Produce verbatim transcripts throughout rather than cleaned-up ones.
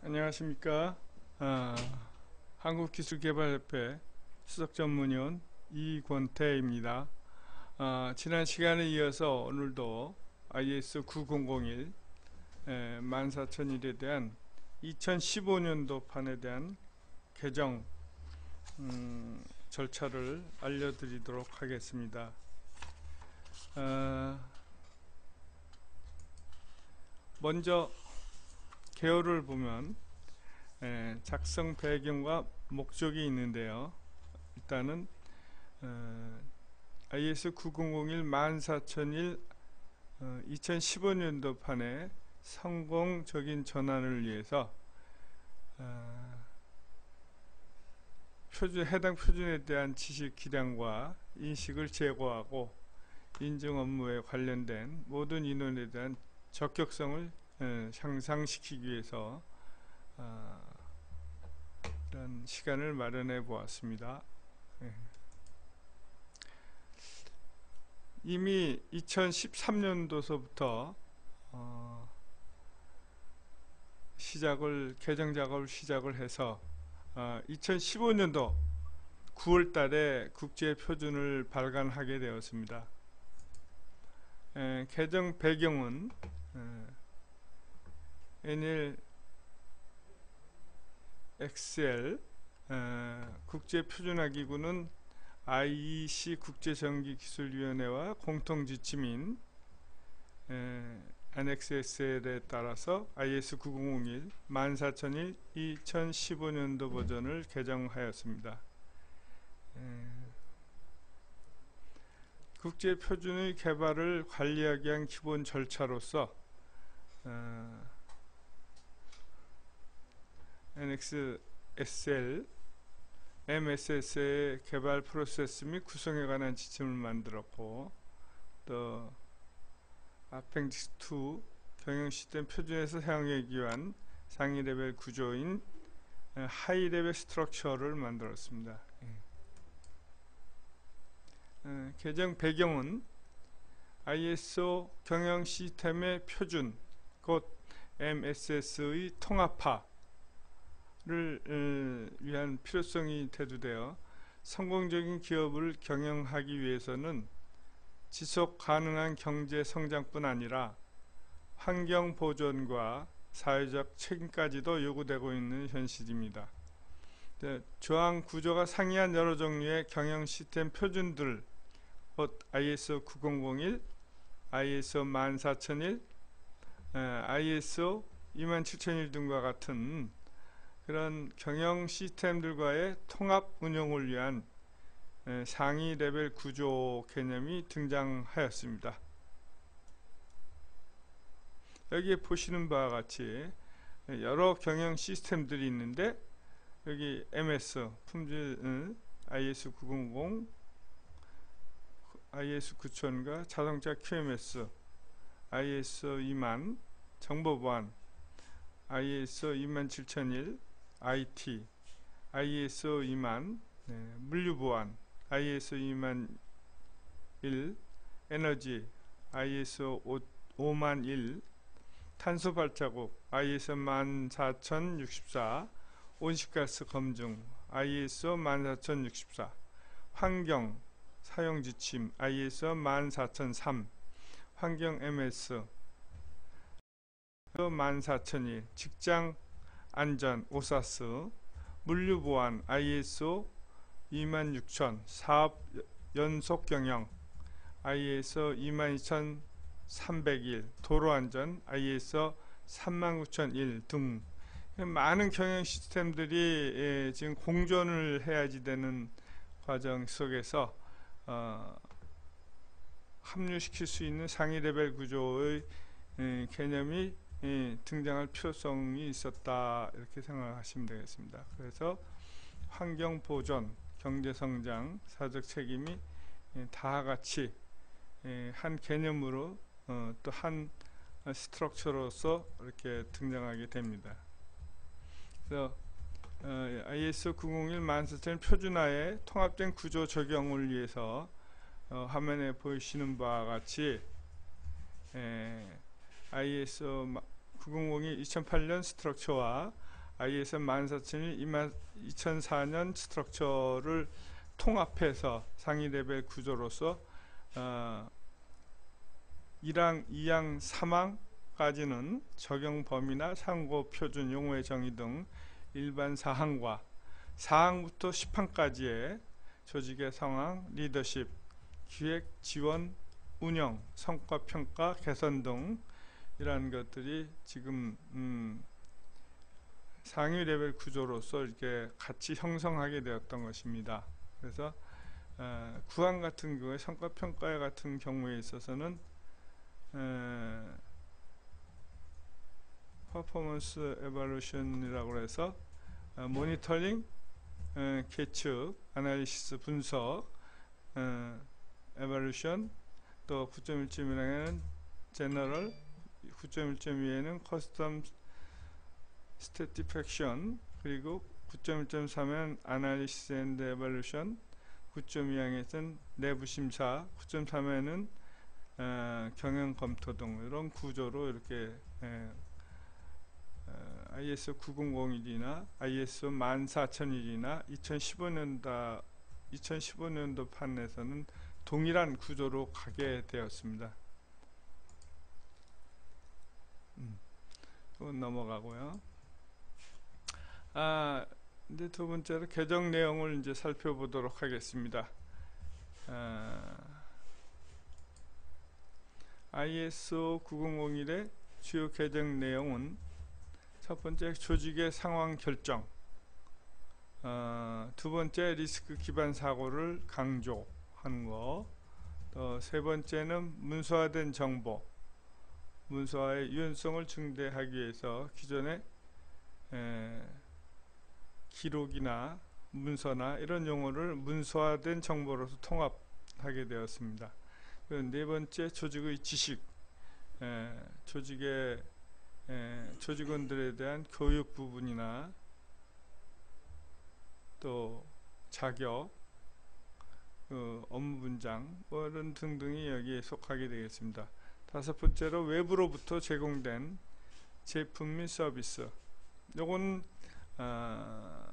안녕하십니까. 아, 한국기술개발협회 수석전문위원 이권태입니다. 아, 지난 시간에 이어서 오늘도 아이에스 구천일 에, 만 사천일에 대한 이천십오 년도판에 대한 개정 음, 절차를 알려드리도록 하겠습니다. 아, 먼저 개요를 보면 에, 작성 배경과 목적이 있는데요. 일단은 어, 아이에스 구천일 만 사천일 어, 이천십오 년도판의 성공적인 전환을 위해서 어, 표준, 해당 표준에 대한 지식 기량과 인식을 제고하고 인증 업무에 관련된 모든 인원에 대한 적격성을 어, 향상시키기 위해서 어, 이런 시간을 마련해 보았습니다. 예. 이미 이천십삼 년도서부터 어, 시작을 개정 작업을 시작을 해서 어, 이천십오 년도 구월 달에 국제 표준을 발간하게 되었습니다. 에, 개정 배경은 에, 엔일 엑스엘 어, 국제표준화기구는 아이이씨 국제전기기술위원회와 공통지침인 엔엑스에스엘에 따라서 아이에스 구천일 만 사천일 이천십오 년도 버전을 개정하였습니다. 에, 국제표준의 개발을 관리하기 위한 기본 절차로서 어, 엔엑스에스엘 엠에스에스의 개발 프로세스 및 구성에 관한 지침을 만들었고, 또 아펜디스 이 경영 시스템 표준에서 사용하기 위한 상위 레벨 구조인 하이 레벨 스트럭처를 만들었습니다. 예. 개정 배경은 아이에스오 경영 시스템의 표준, 곧 엠에스에스의 통합화 를 위한 필요성이 대두되어 성공적인 기업을 경영하기 위해서는 지속 가능한 경제 성장뿐 아니라 환경 보존과 사회적 책임까지도 요구되고 있는 현실입니다. 조항 구조가 상이한 여러 종류의 경영 시스템 표준들, 곧 아이에스오 구천일, 아이에스오 만 사천일, 아이에스오 이만 칠천일 등과 같은 그런 경영 시스템들과의 통합 운영을 위한 상위 레벨 구조 개념이 등장하였습니다. 여기에 보시는 바와 같이 여러 경영 시스템들이 있는데, 여기 엠에스 품질 아이에스 구천일, 아이에스 구천과 자동차 큐엠에스, 아이에스 이만 정보보안, 아이에스 이만 칠천일 아이티, 아이에스오 이만 네, 물류보안, 아이에스오 이만 일 에너지, 아이에스오 오만 일 탄소발자국, 아이에스오 만 사천육십사 온실가스 검증, 아이에스오 만 사천육십사 환경 사용지침, 아이에스오 만 사천삼 환경 엠에스 만 사천일 직장 안전 오사스, 물류보안 아이에스오 이만 육천 사업 연속경영, 아이에스오 이만 이천삼백일 도로안전, 아이에스오 삼만 구천일 등 많은 경영 시스템들이 지금 공존을 해야지 되는 과정 속에서 어, 합류시킬 수 있는 상위 레벨 구조의 에, 개념이 예, 등장할 필요성이 있었다, 이렇게 생각하시면 되겠습니다. 그래서 환경보존, 경제성장, 사회적 책임이 예, 다같이 예, 한 개념으로 어, 또 한 스트럭처로서 이렇게 등장하게 됩니다. 그래서 어, 아이에스 구천일 만 사천 표준화의 통합된 구조 적용을 위해서 어, 화면에 보이시는 바와 같이 에, 아이에스오 구천일 이천팔 년 스트럭처와 아이에스 만 사천이 이천사 년 스트럭처를 통합해서 상위 레벨 구조로서 어, 일 항, 이 항, 삼 항까지는 적용 범위나 상고 표준 용어의 정의 등 일반 사항과 사 항부터 십 항까지의 조직의 상황, 리더십, 기획, 지원, 운영, 성과 평가, 개선 등 이러한 것들이 지금 음, 상위 레벨 구조로서 이렇게 같이 형성하게 되었던 것입니다. 그래서 어, 구 항 같은 경우에 성과 평가 같은 경우에 있어서는 어, 퍼포먼스 에발루션이라고 해서 어, 모니터링, 어, 계측, 아날리시스, 분석, 어, 에발루션, 또 구 점 일 점 일에는 제너럴, 구 점 일 점 이에는 커스텀 스태티팩션, 그리고 구 점 일 점 삼에는 아날리시스 앤드 에발루션, 구 점 이 항에서는 내부 심사, 구 점 삼에는 어, 경영 검토 등 이런 구조로 이렇게 에, 어, 아이에스 구천일이나 아이에스 만 사천일이나 이천십오 년도 이천십오 년도 판에서는 동일한 구조로 가게 되었습니다. 음, 넘어가고요. 아, 이제 두 번째로 개정 내용을 이제 살펴보도록 하겠습니다. 아, 아이에스오 구천일의 주요 개정 내용은 첫 번째 조직의 상황 결정, 어, 두 번째 리스크 기반 사고를 강조한 거, 또 세 번째는 문서화된 정보, 문서화의 유연성을 증대하기 위해서 기존의 에, 기록이나 문서나 이런 용어를 문서화된 정보로서 통합하게 되었습니다. 네 번째 조직의 지식, 에, 조직의 에, 조직원들에 대한 교육 부분이나 또 자격, 그 업무 분장 뭐 이런 등등이 여기에 속하게 되겠습니다. 다섯 번째로 외부로부터 제공된 제품 및 서비스, 요건 어,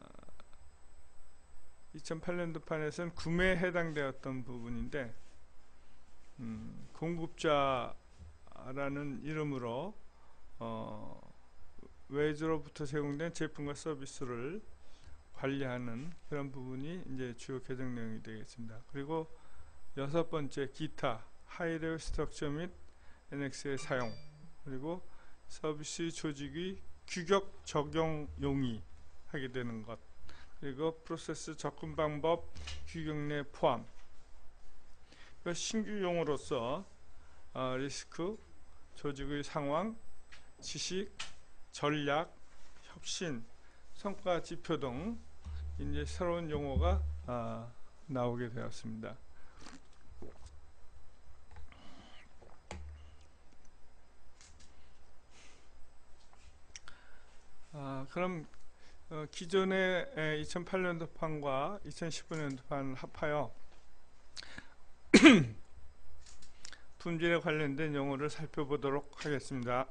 이천팔 년도 판에서는 구매에 해당되었던 부분인데 음, 공급자라는 이름으로 어, 외주로부터 제공된 제품과 서비스를 관리하는 그런 부분이 이제 주요 개정 내용이 되겠습니다. 그리고 여섯 번째 기타 하이레벨 스트럭처 및 엔엑스의 사용, 그리고 서비스 조직의 규격 적용 용이 하게 되는 것, 그리고 프로세스 접근 방법 규격 내 포함. 신규 용어로서 어, 리스크, 조직의 상황, 지식, 전략, 혁신, 성과 지표 등 이제 새로운 용어가 어, 나오게 되었습니다. 아, 그럼 어, 기존의 이천팔 년도 판과 이천십오 년도 판 합하여 품질에 관련된 용어를 살펴보도록 하겠습니다.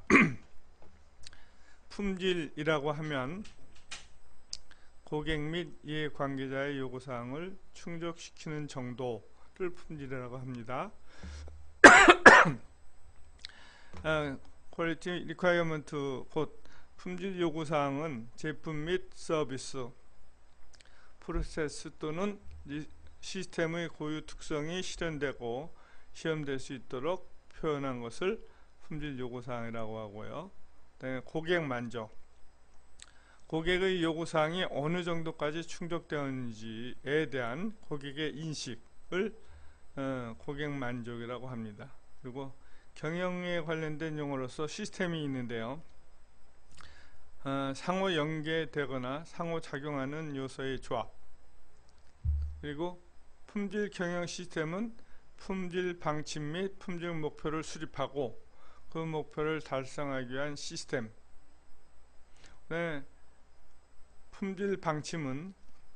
품질이라고 하면 고객 및 이해관계자의 요구사항을 충족시키는 정도를 품질이라고 합니다. 아, Quality Requirement, 곧 품질 요구사항은 제품 및 서비스, 프로세스 또는 시스템의 고유 특성이 실현되고 시험될 수 있도록 표현한 것을 품질 요구사항이라고 하고요. 그다음에 고객 만족, 고객의 요구사항이 어느 정도까지 충족되었는지에 대한 고객의 인식을 어, 고객 만족이라고 합니다. 그리고 경영에 관련된 용어로서 시스템이 있는데요. 어, 상호 연계되거나 상호작용하는 요소의 조합, 그리고 품질 경영 시스템은 품질 방침 및 품질 목표를 수립하고 그 목표를 달성하기 위한 시스템. 네, 품질 방침은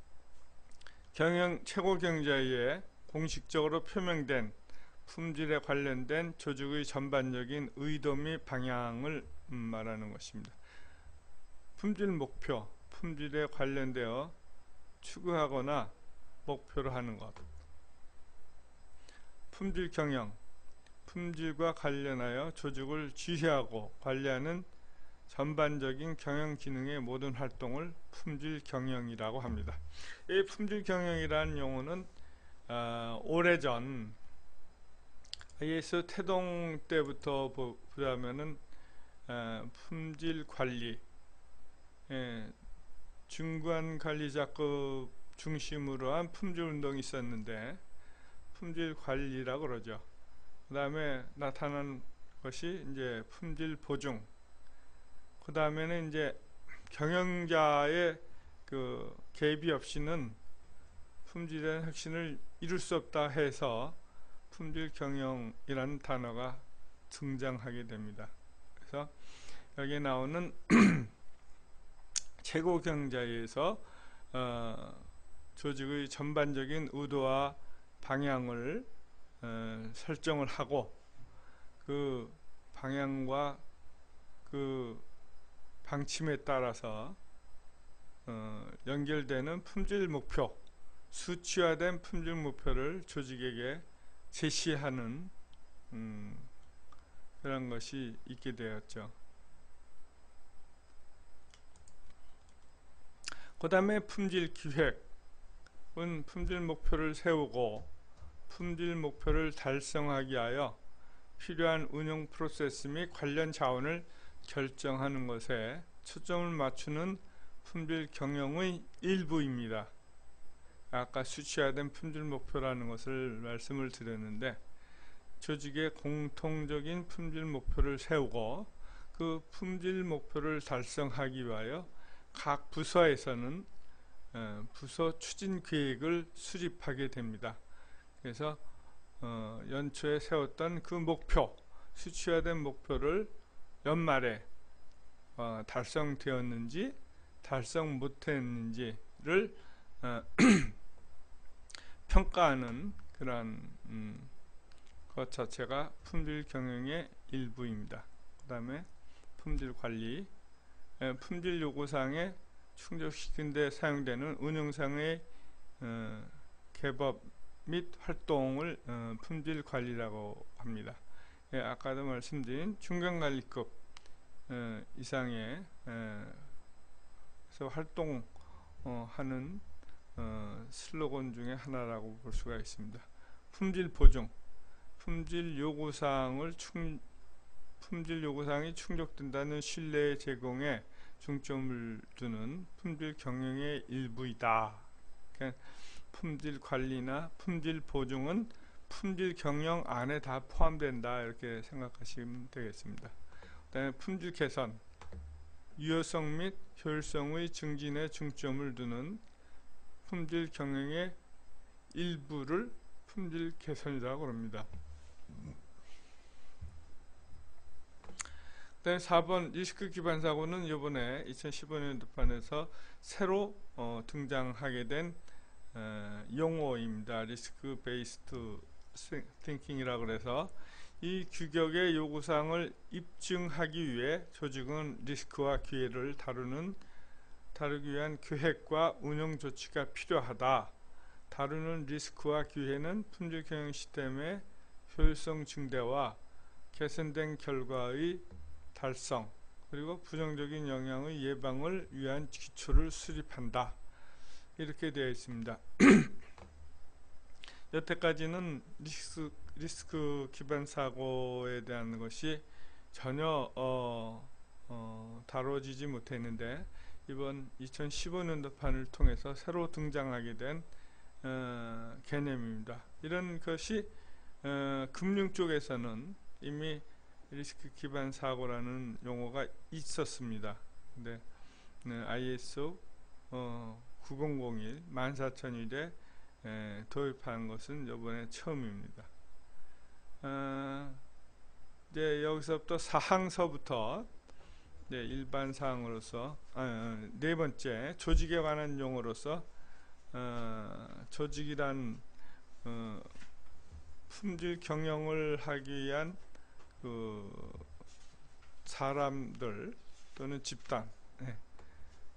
경영 최고 경자에 의해 공식적으로 표명된 품질에 관련된 조직의 전반적인 의도 및 방향을 말하는 것입니다. 품질 목표, 품질에 관련되어 추구하거나 목표로 하는 것. 품질 경영, 품질과 관련하여 조직을 지휘하고 관리하는 전반적인 경영 기능의 모든 활동을 품질 경영이라고 합니다. 이 품질 경영이라는 용어는 어, 오래전 아이에스 태동 때부터 보자면은 어, 품질 관리, 예, 중간 관리자급 중심으로 한 품질 운동이 있었는데 품질 관리라고 그러죠. 그 다음에 나타난 것이 이제 품질 보증. 그 다음에는 이제 경영자의 그 개입이 없이는 품질의 혁신을 이룰 수 없다 해서 품질 경영이라는 단어가 등장하게 됩니다. 그래서 여기에 나오는 최고 경자에서 어, 조직의 전반적인 의도와 방향을 어, 설정을 하고 그 방향과 그 방침에 따라서 어, 연결되는 품질 목표, 수치화된 품질 목표를 조직에게 제시하는 음, 그런 것이 있게 되었죠. 그 다음에 품질 기획은 품질 목표를 세우고 품질 목표를 달성하기 위하여 필요한 운영 프로세스 및 관련 자원을 결정하는 것에 초점을 맞추는 품질 경영의 일부입니다. 아까 수치화된 품질 목표라는 것을 말씀을 드렸는데 조직의 공통적인 품질 목표를 세우고 그 품질 목표를 달성하기 위하여 각 부서에서는 부서 추진 계획을 수립하게 됩니다. 그래서 어, 연초에 세웠던 그 목표, 수치화된 목표를 연말에 어, 달성되었는지 달성 못했는지를 어, 평가하는 그런 음, 것 자체가 품질 경영의 일부입니다. 그 다음에 품질 관리, 에, 품질 요구사항에 충족시킨 데 사용되는 운영상의 어, 개법 및 활동을 어, 품질 관리라고 합니다. 예, 아까도 말씀드린 중간관리급 어, 이상의 에, 그래서 활동하는 어, 슬로건 중에 하나라고 볼 수가 있습니다. 품질 보증, 품질 요구사항을 충, 품질 요구사항이 충족된다는 신뢰 제공에 중점을 두는 품질 경영의 일부이다. 그러니까 품질 관리나 품질 보증은 품질 경영 안에 다 포함된다 이렇게 생각하시면 되겠습니다. 그 다음에 품질 개선, 유효성 및 효율성의 증진에 중점을 두는 품질 경영의 일부를 품질 개선이라고 합니다. 네, 사 번 리스크 기반 사고는 이번에 이천십오 년도판에서 새로 어, 등장하게 된 어, 용어입니다. 리스크 베이스드 띵킹이라고 해서 이 규격의 요구사항을 입증하기 위해 조직은 리스크와 기회를 다루는 다루기 위한 계획과 운영 조치가 필요하다. 다루는 리스크와 기회는 품질 경영 시스템의 효율성 증대와 개선된 결과의 달성 그리고 부정적인 영향의 예방을 위한 기초를 수립한다. 이렇게 되어 있습니다. 여태까지는 리스크, 리스크 기반 사고에 대한 것이 전혀 어, 어, 다뤄지지 못했는데 이번 이천십오 년도판을 통해서 새로 등장하게 된 어, 개념입니다. 이런 것이 어, 금융 쪽에서는 이미 리스크 기반 사고라는 용어가 있었습니다. 근데 네, 아이에스오 어, 구천일 만 사천일에 에, 도입한 것은 이번에 처음입니다. 어, 이제 여기서부터 사항서부터 네, 일반 사항으로서 아, 네 번째 조직에 관한 용어로서 어, 조직이란 어, 품질 경영을 하기 위한 그 사람들 또는 집단 네,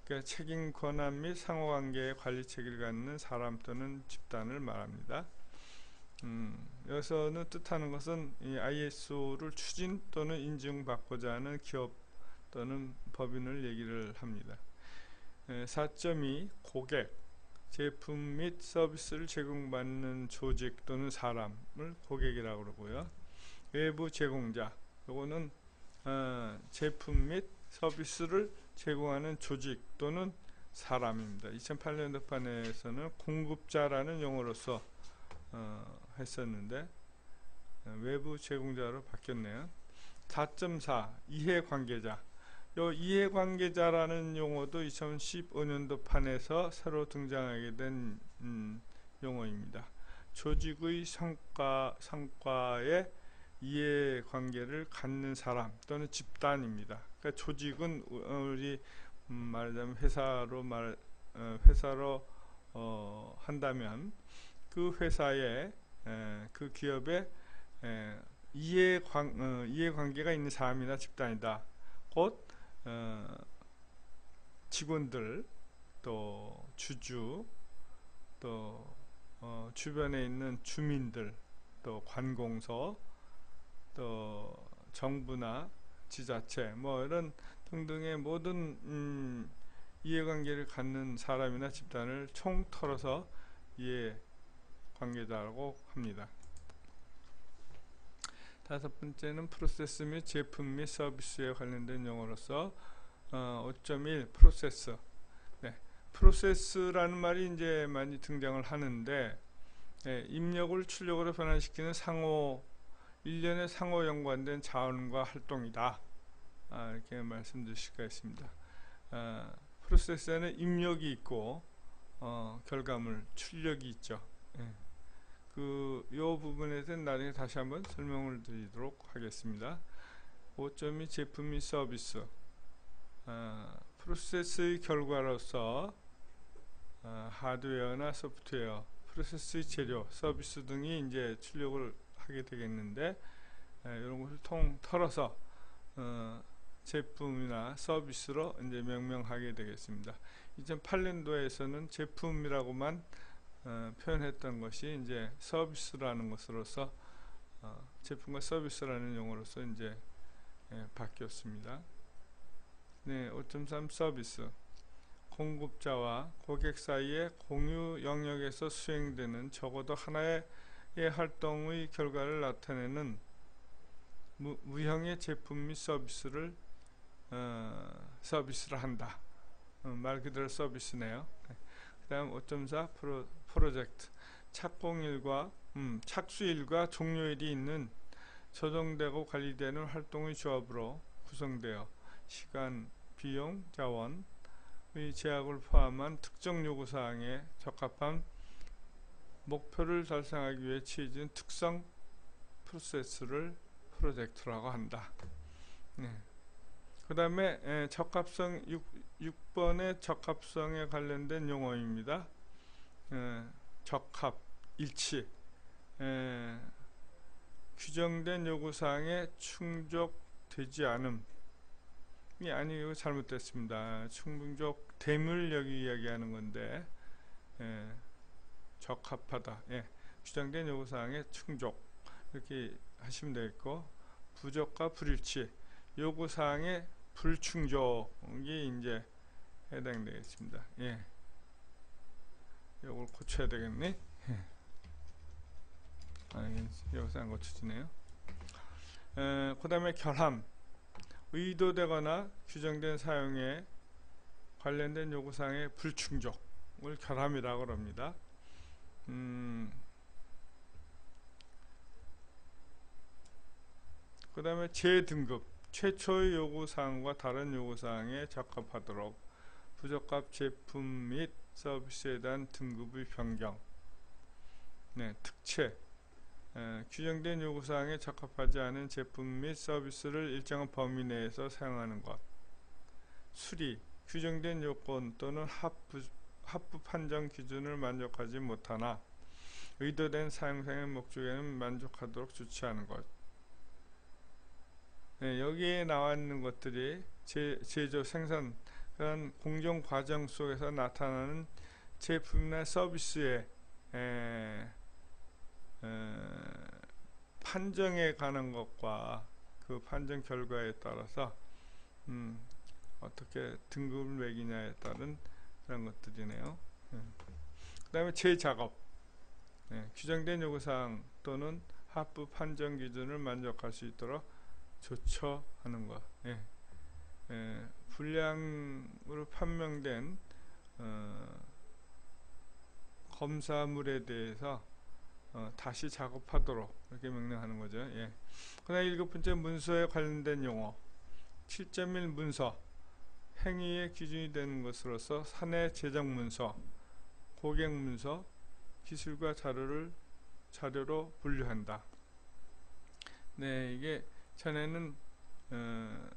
그러니까 책임, 권한 및 상호관계의 관리 체계를 갖는 사람 또는 집단을 말합니다. 음, 여기서는 뜻하는 것은 이 아이에스오를 추진 또는 인증받고자 하는 기업 또는 법인을 얘기를 합니다. 사 점 이 고객, 제품 및 서비스를 제공받는 조직 또는 사람을 고객이라고 그러고요. 외부 제공자, 요거는 어, 제품 및 서비스를 제공하는 조직 또는 사람입니다. 이천팔 년도판에서는 공급자라는 용어로서 어, 했었는데 어, 외부 제공자로 바뀌었네요. 사 점 사 이해관계자, 요 이해관계자라는 용어도 이천십오 년도판에서 새로 등장하게 된 음, 용어입니다. 조직의 성과, 성과에 이해관계를 갖는 사람 또는 집단입니다. 그러니까 조직은 우리 음, 말하자면 회사로 말 어, 회사로 어, 한다면 그 회사에 에, 그 기업에 에, 이해관, 어, 이해관계가 있는 사람이나 집단이다. 곧 어, 직원들, 또 주주, 또 어, 주변에 있는 주민들, 또 관공서, 또 정부나 지자체, 뭐 이런 등등의 모든 음, 이해관계를 갖는 사람이나 집단을 총털어서 이해관계자라고 합니다. 다섯 번째는 프로세스 및 제품 및 서비스에 관련된 용어로서 어, 오 점 일 프로세스. 네, 프로세스라는 말이 이제 많이 등장을 하는데 네, 입력을 출력으로 변환시키는 상호 일련의 상호 연관된 자원과 활동이다. 아, 이렇게 말씀드릴 수가 있습니다. 아, 프로세스에는 입력이 있고 어, 결과물 출력이 있죠. 네. 그, 요 부분에 대해서 나중에 다시 한번 설명을 드리도록 하겠습니다. 오 점 이 제품 및 서비스. 어, 프로세스의 결과로서 어, 하드웨어나 소프트웨어, 프로세스의 재료, 서비스 등이 이제 출력을 하게 되겠는데 에, 이런 것을 통 털어서 어, 제품이나 서비스로 이제 명명하게 되겠습니다. 이천팔 년도에서는 제품이라고만 어, 표현했던 것이 이제 서비스라는 것으로서 어, 제품과 서비스라는 용어로서 이제 예, 바뀌었습니다. 네, 오 점 삼 서비스. 공급자와 고객 사이의 공유 영역에서 수행되는 적어도 하나의 활동의 결과를 나타내는 무, 무형의 제품 및 서비스를 어, 서비스를 한다. 어, 말 그대로 서비스네요. 네. 그 다음 오 점 사 프로, 프로젝트. 착공일과 음, 착수일과 종료일이 있는 조정되고 관리되는 활동의 조합으로 구성되어 시간, 비용, 자원의 제약을 포함한 특정 요구사항에 적합한 목표를 달성하기 위해 취해진 특성 프로세스를 프로젝트라고 한다. 네. 그 다음에 적합성 육 번의 적합성에 관련된 용어입니다. 에, 적합, 일치, 에, 규정된 요구사항에 충족되지 않음이 아니고 잘못됐습니다. 충족됨을 여기 이야기하는 건데 에, 적합하다. 예, 규정된 요구사항에 충족 이렇게 하시면 되겠고, 부족과 불일치, 요구사항의 불충족이 이제 해당되겠습니다. 예, 요걸 고쳐야 되겠네. 예. 아, 여기서 안 고쳐지네요. 그 다음에 결함, 의도되거나 규정된 사용에 관련된 요구사항의 불충족을 결함이라고 합니다. 음, 그 다음에 재등급, 최초의 요구사항과 다른 요구사항에 적합하도록 부적합 제품 및 서비스에 대한 등급의 변경. 네, 특채, 에, 규정된 요구사항에 적합하지 않은 제품 및 서비스를 일정한 범위 내에서 사용하는 것. 수리, 규정된 요건 또는 합부, 합부 판정 기준을 만족하지 못하나 의도된 사용상의 목적에는 만족하도록 조치하는 것. 네, 여기에 나와 있는 것들이 제, 제조 생산 그런 공정 과정 속에서 나타나는 제품이나 서비스의 에, 에, 판정에 관한 것과 그 판정 결과에 따라서 음, 어떻게 등급을 매기냐에 따른 그런 것들이네요. 음. 그 다음에 재작업, 예, 규정된 요구사항 또는 합부 판정 기준을 만족할 수 있도록 조처하는 것. 예. 예, 불량으로 판명된 어, 검사물에 대해서 어, 다시 작업하도록 이렇게 명령하는 거죠. 예. 그다음 일곱 번째 문서에 관련된 용어 칠 점 일 문서 행위의 기준이 되는 것으로서 사내 제정 문서, 고객 문서, 기술과 자료를 자료로 분류한다. 네, 이게 전에는 어,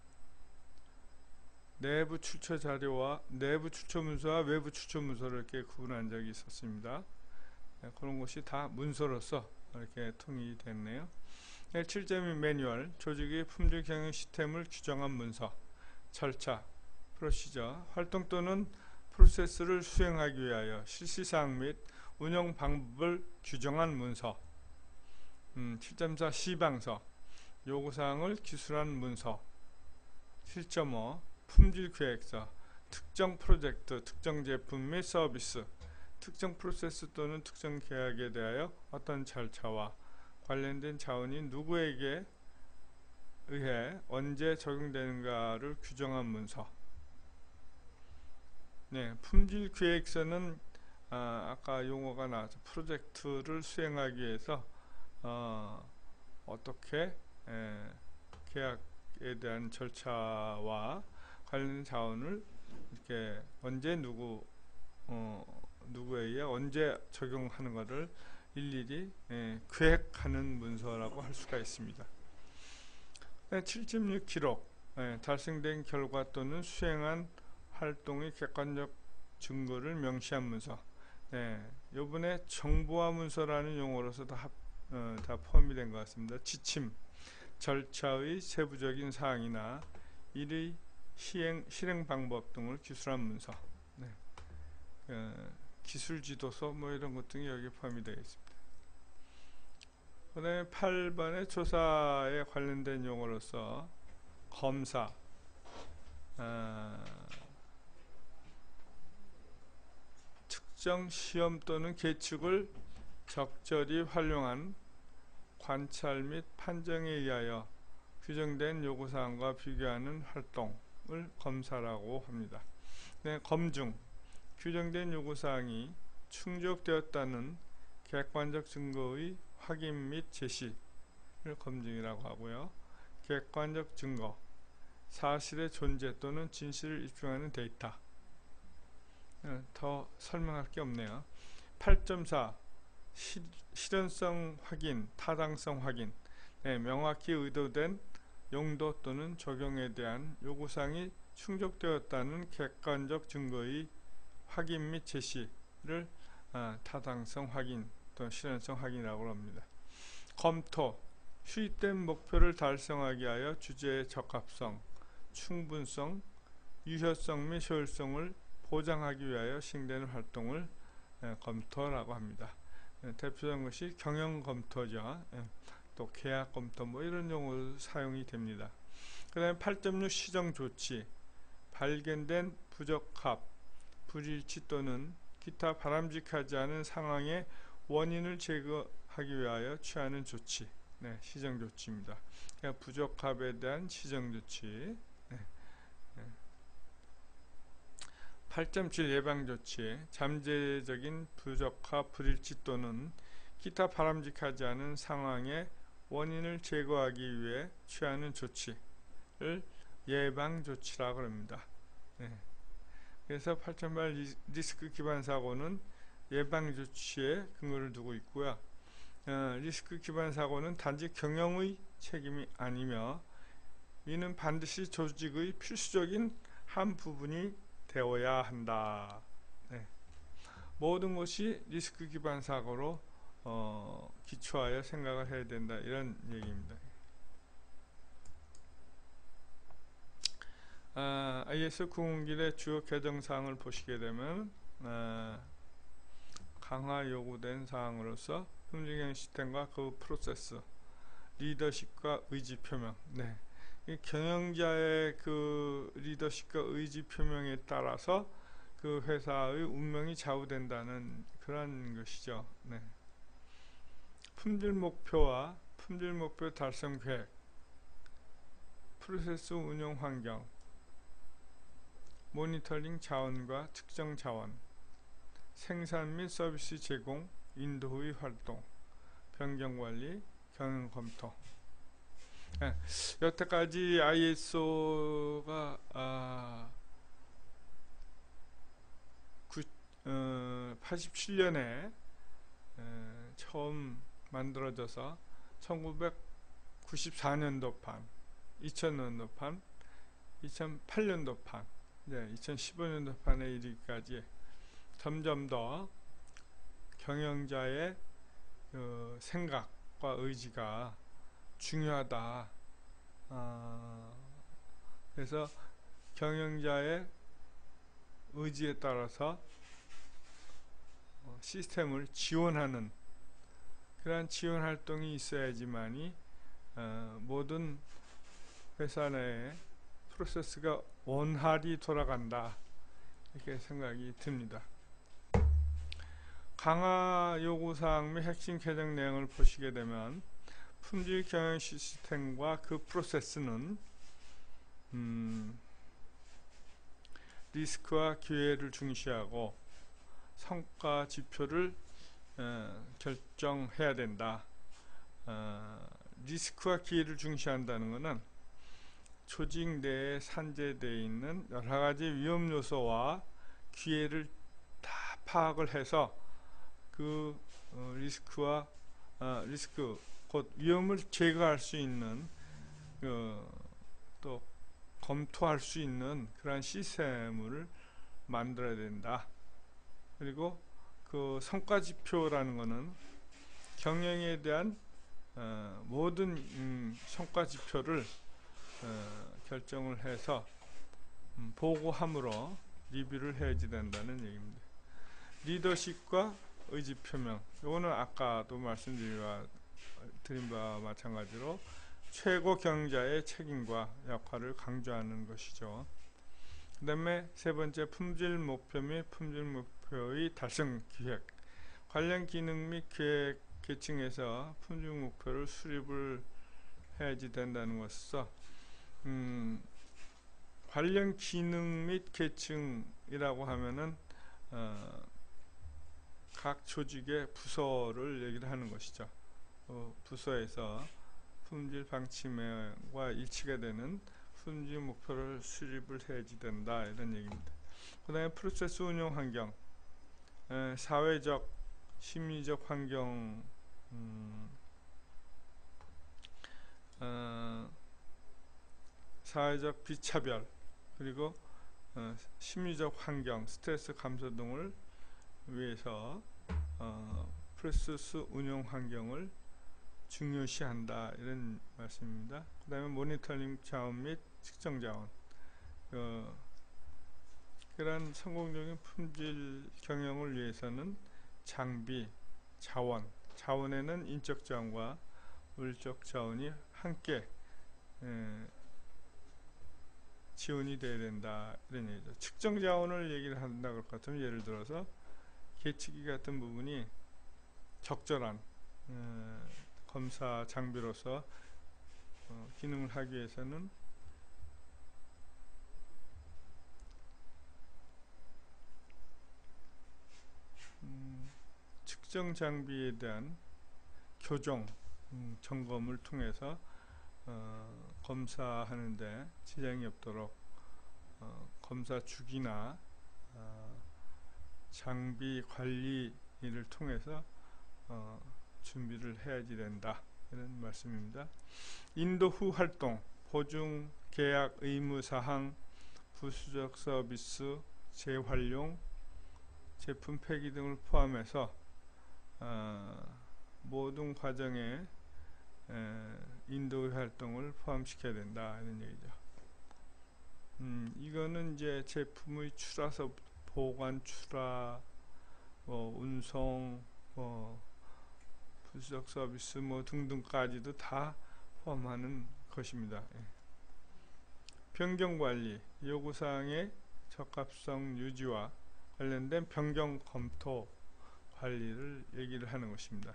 내부 출처 자료와 내부 출처 문서와 외부 출처 문서를 이렇게 구분한 적이 있었습니다. 네, 그런 것이 다 문서로서 이렇게 통일이 됐네요. 네, 칠 점 이 매뉴얼 조직의 품질 경영 시스템을 규정한 문서, 절차, 프로시저, 활동 또는 프로세스를 수행하기 위하여 실시사항 및 운영 방법을 규정한 문서. 음, 칠 점 사 시방서 요구사항을 기술한 문서. 칠 점 오 품질계획서 특정 프로젝트, 특정 제품 및 서비스, 특정 프로세스 또는 특정 계약에 대하여 어떤 절차와 관련된 자원이 누구에게 의해 언제 적용되는가를 규정한 문서. 네, 품질계획서는 아, 아까 용어가 나와서 프로젝트를 수행하기 위해서 어, 어떻게 에, 계약에 대한 절차와 관련 자원을 이렇게 언제 누구 어, 누구에 의해 언제 적용하는 것을 일일이 에, 계획하는 문서라고 할 수가 있습니다. 네, 칠 점 육 기록 에, 달성된 결과 또는 수행한 활동의 객관적 증거를 명시한 문서. 네, 요번에 정보화 문서라는 용어로서 다, 합, 어, 다 포함이 된 것 같습니다. 지침, 절차의 세부적인 사항이나 이의 시행, 실행 방법 등을 기술한 문서. 네. 어, 기술 지도서 뭐 이런 것 등이 여기 포함이 되겠습니다. 그 다음에 팔 번의 조사에 관련된 용어로서 검사, 어, 특정 시험 또는 계측을 적절히 활용한 관찰 및 판정에 의하여 규정된 요구사항과 비교하는 활동을 검사라고 합니다. 네, 검증, 규정된 요구사항이 충족되었다는 객관적 증거의 확인 및 제시를 검증이라고 하고요. 객관적 증거, 사실의 존재 또는 진실을 입증하는 데이터. 네, 더 설명할 게 없네요. 팔 점 사 시, 실현성 확인, 타당성 확인. 네, 명확히 의도된 용도 또는 적용에 대한 요구사항이 충족되었다는 객관적 증거의 확인 및 제시를 아, 타당성 확인 또는 실현성 확인이라고 합니다. 검토, 수립된 목표를 달성하기 위하여 주제의 적합성, 충분성, 유효성 및 효율성을 보장하기 위하여 시행되는 활동을 에, 검토라고 합니다. 에, 대표적인 것이 경영검토죠. 에, 또 계약검토 뭐 이런 용어로 사용이 됩니다. 그 다음에 팔 점 육 시정조치, 발견된 부적합, 불일치 또는 기타 바람직하지 않은 상황의 원인을 제거하기 위하여 취하는 조치. 네, 시정조치입니다. 그러니까 부적합에 대한 시정조치. 네, 네. 팔 점 칠 예방조치, 잠재적인 부적합, 불일치 또는 기타 바람직하지 않은 상황의 원인을 제거하기 위해 취하는 조치를 예방조치라고 합니다. 네. 그래서 팔 점 팔 리스크 기반 사고는 예방조치에 근거를 두고 있고요. 어, 리스크 기반 사고는 단지 경영의 책임이 아니며 이는 반드시 조직의 필수적인 한 부분이 되어야 한다. 네. 모든 것이 리스크 기반 사고로 어, 기초하여 생각을 해야 된다. 이런 얘기입니다. 아, 아이에스 구십일의 주요 개정사항을 보시게 되면 아, 강화 요구된 사항으로서 품질경영 시스템과 그 프로세스, 리더십과 의지 표명. 네. 이 경영자의 그 리더십과 의지 표명에 따라서 그 회사의 운명이 좌우된다는 그런 것이죠. 네. 품질 목표와 품질 목표 달성 계획, 프로세스 운영 환경, 모니터링 자원과 측정 자원, 생산 및 서비스 제공, 인도 후의 활동, 변경 관리, 경영 검토. 네, 여태까지 아이에스오가 아, 어, 팔십칠 년에 에, 처음 만들어져서 천구백구십사 년도판, 이천 년도판, 이천팔 년도판, 네, 이천십오 년도판에 이르기까지 점점 더 경영자의 어, 생각과 의지가 중요하다. 어, 그래서 경영자의 의지에 따라서 어, 시스템을 지원하는 그러한 지원 활동이 있어야지만이 어, 모든 회사 내에 프로세스가 원활히 돌아간다, 이렇게 생각이 듭니다. 강화 요구사항 및 핵심 개정 내용을 보시게 되면 품질 경영 시스템과 그 프로세스는 음, 리스크와 기회를 중시하고 성과 지표를 어, 결정해야 된다. 어, 리스크와 기회를 중시한다는 것은 조직 내에 산재되어 있는 여러 가지 위험 요소와 기회를 다 파악을 해서 그 어, 리스크와 어, 리스크 곧 위험을 제거할 수 있는 어, 또 검토할 수 있는 그러한 시스템을 만들어야 된다. 그리고 그 성과 지표라는 것은 경영에 대한 어, 모든 음, 성과 지표를 어, 결정을 해서 음, 보고함으로 리뷰를 해야지 된다는 얘기입니다. 리더십과 의지 표명, 이거는 아까도 말씀드린 바와, 드린 바와 마찬가지로 최고 경영자의 책임과 역할을 강조하는 것이죠. 그 다음에 세 번째, 품질 목표 및 품질 목표의 달성 기획, 관련 기능 및 계획 계층에서 품질 목표를 수립을 해야지 된다는 것으로서 음, 관련 기능 및 계층이라고 하면은 어, 각 조직의 부서를 얘기를 하는 것이죠. 어, 부서에서 품질 방침과 일치가 되는 품질 목표를 수립을 해야지 된다, 이런 얘기입니다. 그 다음에 프로세스 운영 환경, 에, 사회적 심리적 환경, 음, 어, 사회적 비차별, 그리고 어, 심리적 환경, 스트레스 감소 등을 위해서 어, 프로세스 운영 환경을 중요시한다, 이런 말씀입니다. 그 다음에 모니터링 자원 및 측정 자원, 어, 그러한 성공적인 품질 경영을 위해서는 장비, 자원, 자원에는 인적 자원과 물적 자원이 함께 에, 지원이 돼야 된다, 이런 얘기죠. 측정 자원을 얘기를 한다 그럴 것 같으면 예를 들어서 계측기 같은 부분이 적절한 에, 검사 장비로서 어, 기능을 하기 위해서는 음, 측정 장비에 대한 교정, 음, 점검을 통해서 어, 검사하는데 지장이 없도록 어, 검사 주기나 어, 장비 관리를 통해서 어, 준비를 해야지 된다, 이런 말씀입니다. 인도 후 활동, 보증 계약 의무사항, 부수적 서비스, 재활용, 제품 폐기 등을 포함해서 어, 모든 과정에 에, 인도 후 활동을 포함시켜야 된다, 이런 얘기죠. 음, 측정 장비에 대한 교정, 점검을 통해서 어, 검사하는데 지장이 없도록 어, 검사 주기나 장비 관리를 통해서 어, 준비를 해야지 된다, 이런 말씀입니다. 인도 후 활동, 보증 계약 의무사항, 부수적 서비스, 재활용, 제품 폐기 등을 포함해서 어, 모든 과정에 에, 인도 후 활동을 포함시켜야 된다, 이런 얘기죠. 음, 이거는 이제 제품의 출하서 보관, 출하, 뭐 운송, 뭐 부수적 서비스 뭐 등등까지도 다 포함하는 것입니다. 예. 변경 관리, 요구사항의 적합성 유지와 관련된 변경 검토 관리를 얘기를 하는 것입니다.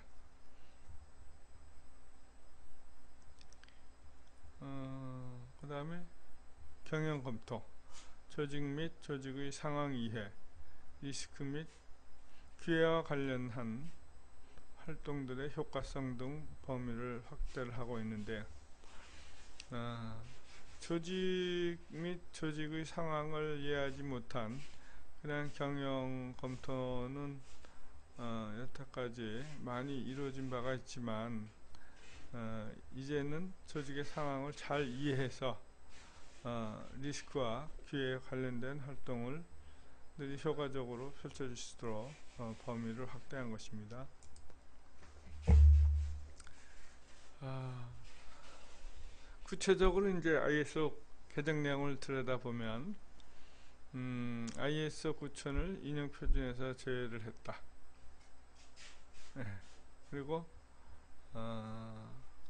어, 그 다음에 경영 검토, 조직 및 조직의 상황 이해, 리스크 및 기회와 관련한 활동들의 효과성 등 범위를 확대를 하고 있는데, 어, 조직 및 조직의 상황을 이해하지 못한 그냥 경영 검토는 어, 여태까지 많이 이루어진 바가 있지만, 어, 이제는 조직의 상황을 잘 이해해서 어, 리스크와 기회에 관련된 활동을 늘 효과적으로 펼쳐질 수 있도록 어, 범위를 확대한 것입니다. 아, 구체적으로 이제 아이에스오 개정 내용을 들여다보면, 음, 아이에스오 구천을 인용 표준에서 제외를 했다. 네. 그리고 어,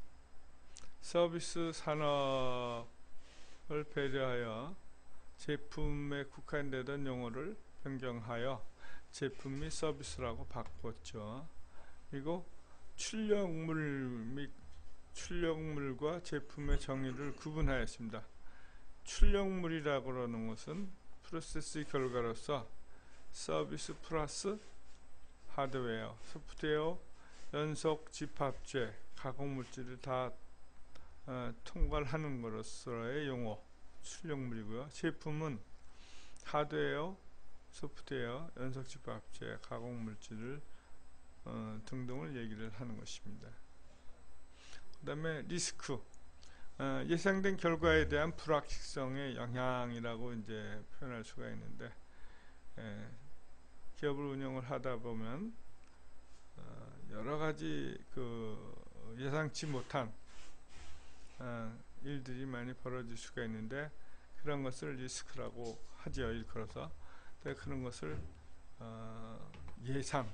서비스 산업을 배려하여 제품에 국한되던 용어를 변경하여 제품 및 서비스라고 바꿨죠. 그리고 출력물 및 출력물과 제품의 정의를 구분하였습니다. 출력물이라고 하는 것은 프로세스의 결과로서 서비스 플러스 하드웨어, 소프트웨어, 연속 집합체, 가공물질을 다 어, 통괄하는 것으로서의 용어, 출력물이고요. 제품은 하드웨어, 소프트웨어, 연속 집합체, 가공물질을 어, 등등을 얘기를 하는 것입니다. 그 다음에 리스크, 어, 예상된 결과에 대한 불확실성의 영향이라고 이제 표현할 수가 있는데, 예, 기업을 운영을 하다 보면 어, 여러 가지 그 예상치 못한 어, 일들이 많이 벌어질 수가 있는데, 그런 것을 리스크라고 하죠. 일컬어서. 그런 것을 어, 예상,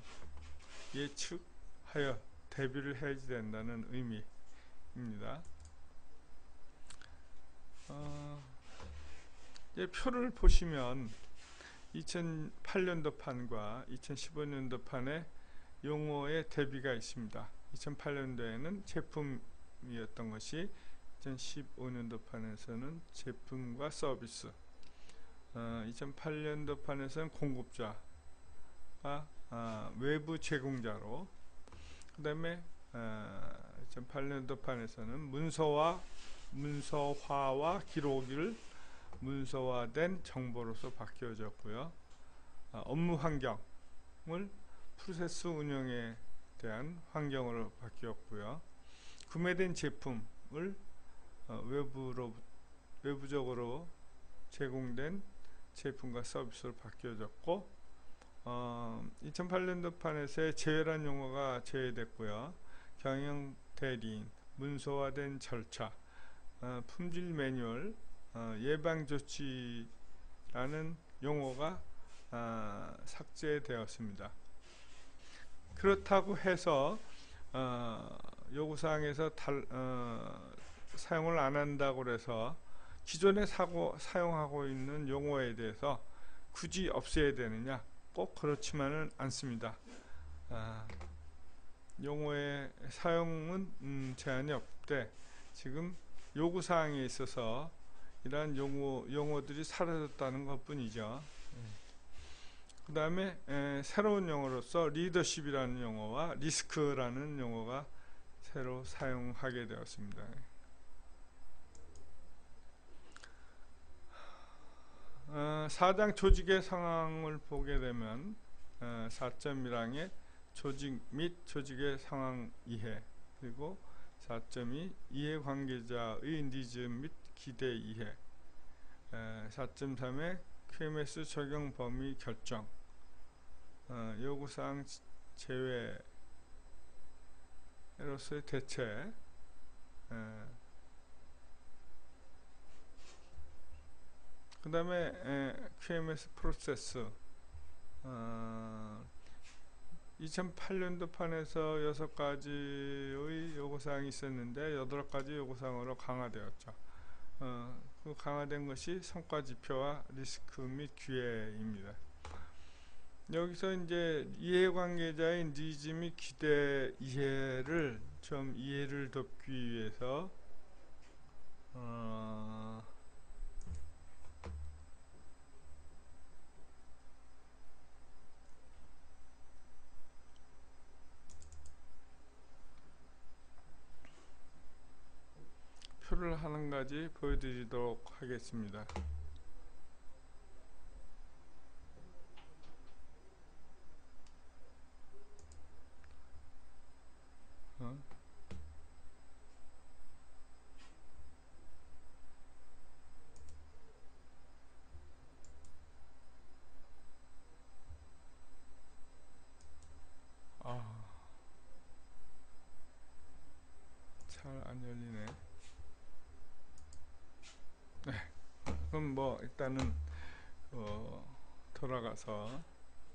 예측하여 대비를 해야 된다는 의미입니다. 어, 이제 표를 보시면 이천팔 년도판과 이천십오 년도판의 용어의 대비가 있습니다. 이천팔 년도에는 제품이었던 것이 이천십오 년도판에서는 제품과 서비스, 어, 이천팔 년도판에서는 공급자가 어, 외부 제공자로, 그 다음에 어, 이천팔 년도판에서는 문서와 문서화와 기록을 문서화된 정보로서 바뀌어졌고요. 어, 업무 환경을 프로세스 운영에 대한 환경으로 바뀌었고요. 구매된 제품을 어, 외부로 외부적으로 제공된 제품과 서비스로 바뀌어졌고, 어, 이천팔 년도판에서의 제외란 용어가 제외됐고요. 경영 대리인, 문서화된 절차, 어, 품질 매뉴얼, 어, 예방 조치라는 용어가 어, 삭제되었습니다. 그렇다고 해서 어, 요구사항에서 달, 어, 사용을 안 한다고 해서 기존에 사고, 사용하고 있는 용어에 대해서 굳이 없애야 되느냐? 꼭 그렇지만은 않습니다. 아, 용어의 사용은 음, 제한이 없대. 지금 요구사항에 있어서 이러한 용어, 용어들이 사라졌다는 것 뿐이죠. 그 다음에 새로운 용어로서 리더십이라는 용어와 리스크라는 용어가 새로 사용하게 되었습니다. 어, 사 장 조직의 상황을 보게 되면 어, 사 점 일 항의 조직 및 조직의 상황 이해, 그리고 사 점 이 이해관계자의 니즈 및 기대 이해, 에, 사 점 삼의 큐엠에스 적용 범위 결정, 어, 요구사항 제외로서의 대책, 에, 그 다음에 큐엠에스 프로세스, 어, 이천팔 년도 판에서 여섯 가지의 요구사항이 있었는데 여덟 가지 요구사항으로 강화되었죠. 어, 그 강화된 것이 성과지표와 리스크 및 기회입니다. 여기서 이제 이해관계자의 니즈 및 기대 이해를 좀 이해를 돕기 위해서 어, 표를 한 가지 보여드리도록 하겠습니다. 어? 아, 잘 안 열리네. 네, 그럼 뭐 일단은 어, 돌아가서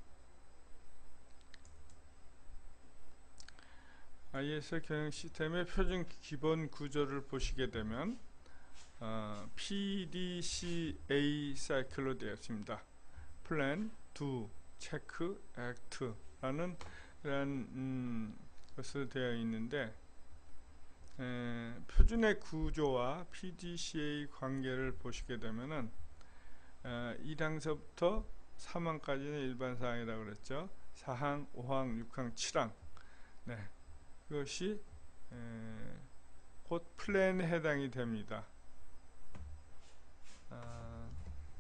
아이에스 경영 시스템의 표준 기본 구조를 보시게 되면 어, 피디씨에이 사이클로 되어 있습니다. 플랜, 두, 체크, 액트라는 이런 음, 것으로 되어 있는데 에, 표준의 구조와 피디씨에이 관계를 보시게 되면은 에, 일 항서부터 삼 항까지는 일반 사항이라고 그랬죠. 사 항, 오 항, 육 항, 칠 항. 네. 그것이 에, 곧 플랜에 해당이 됩니다. 아,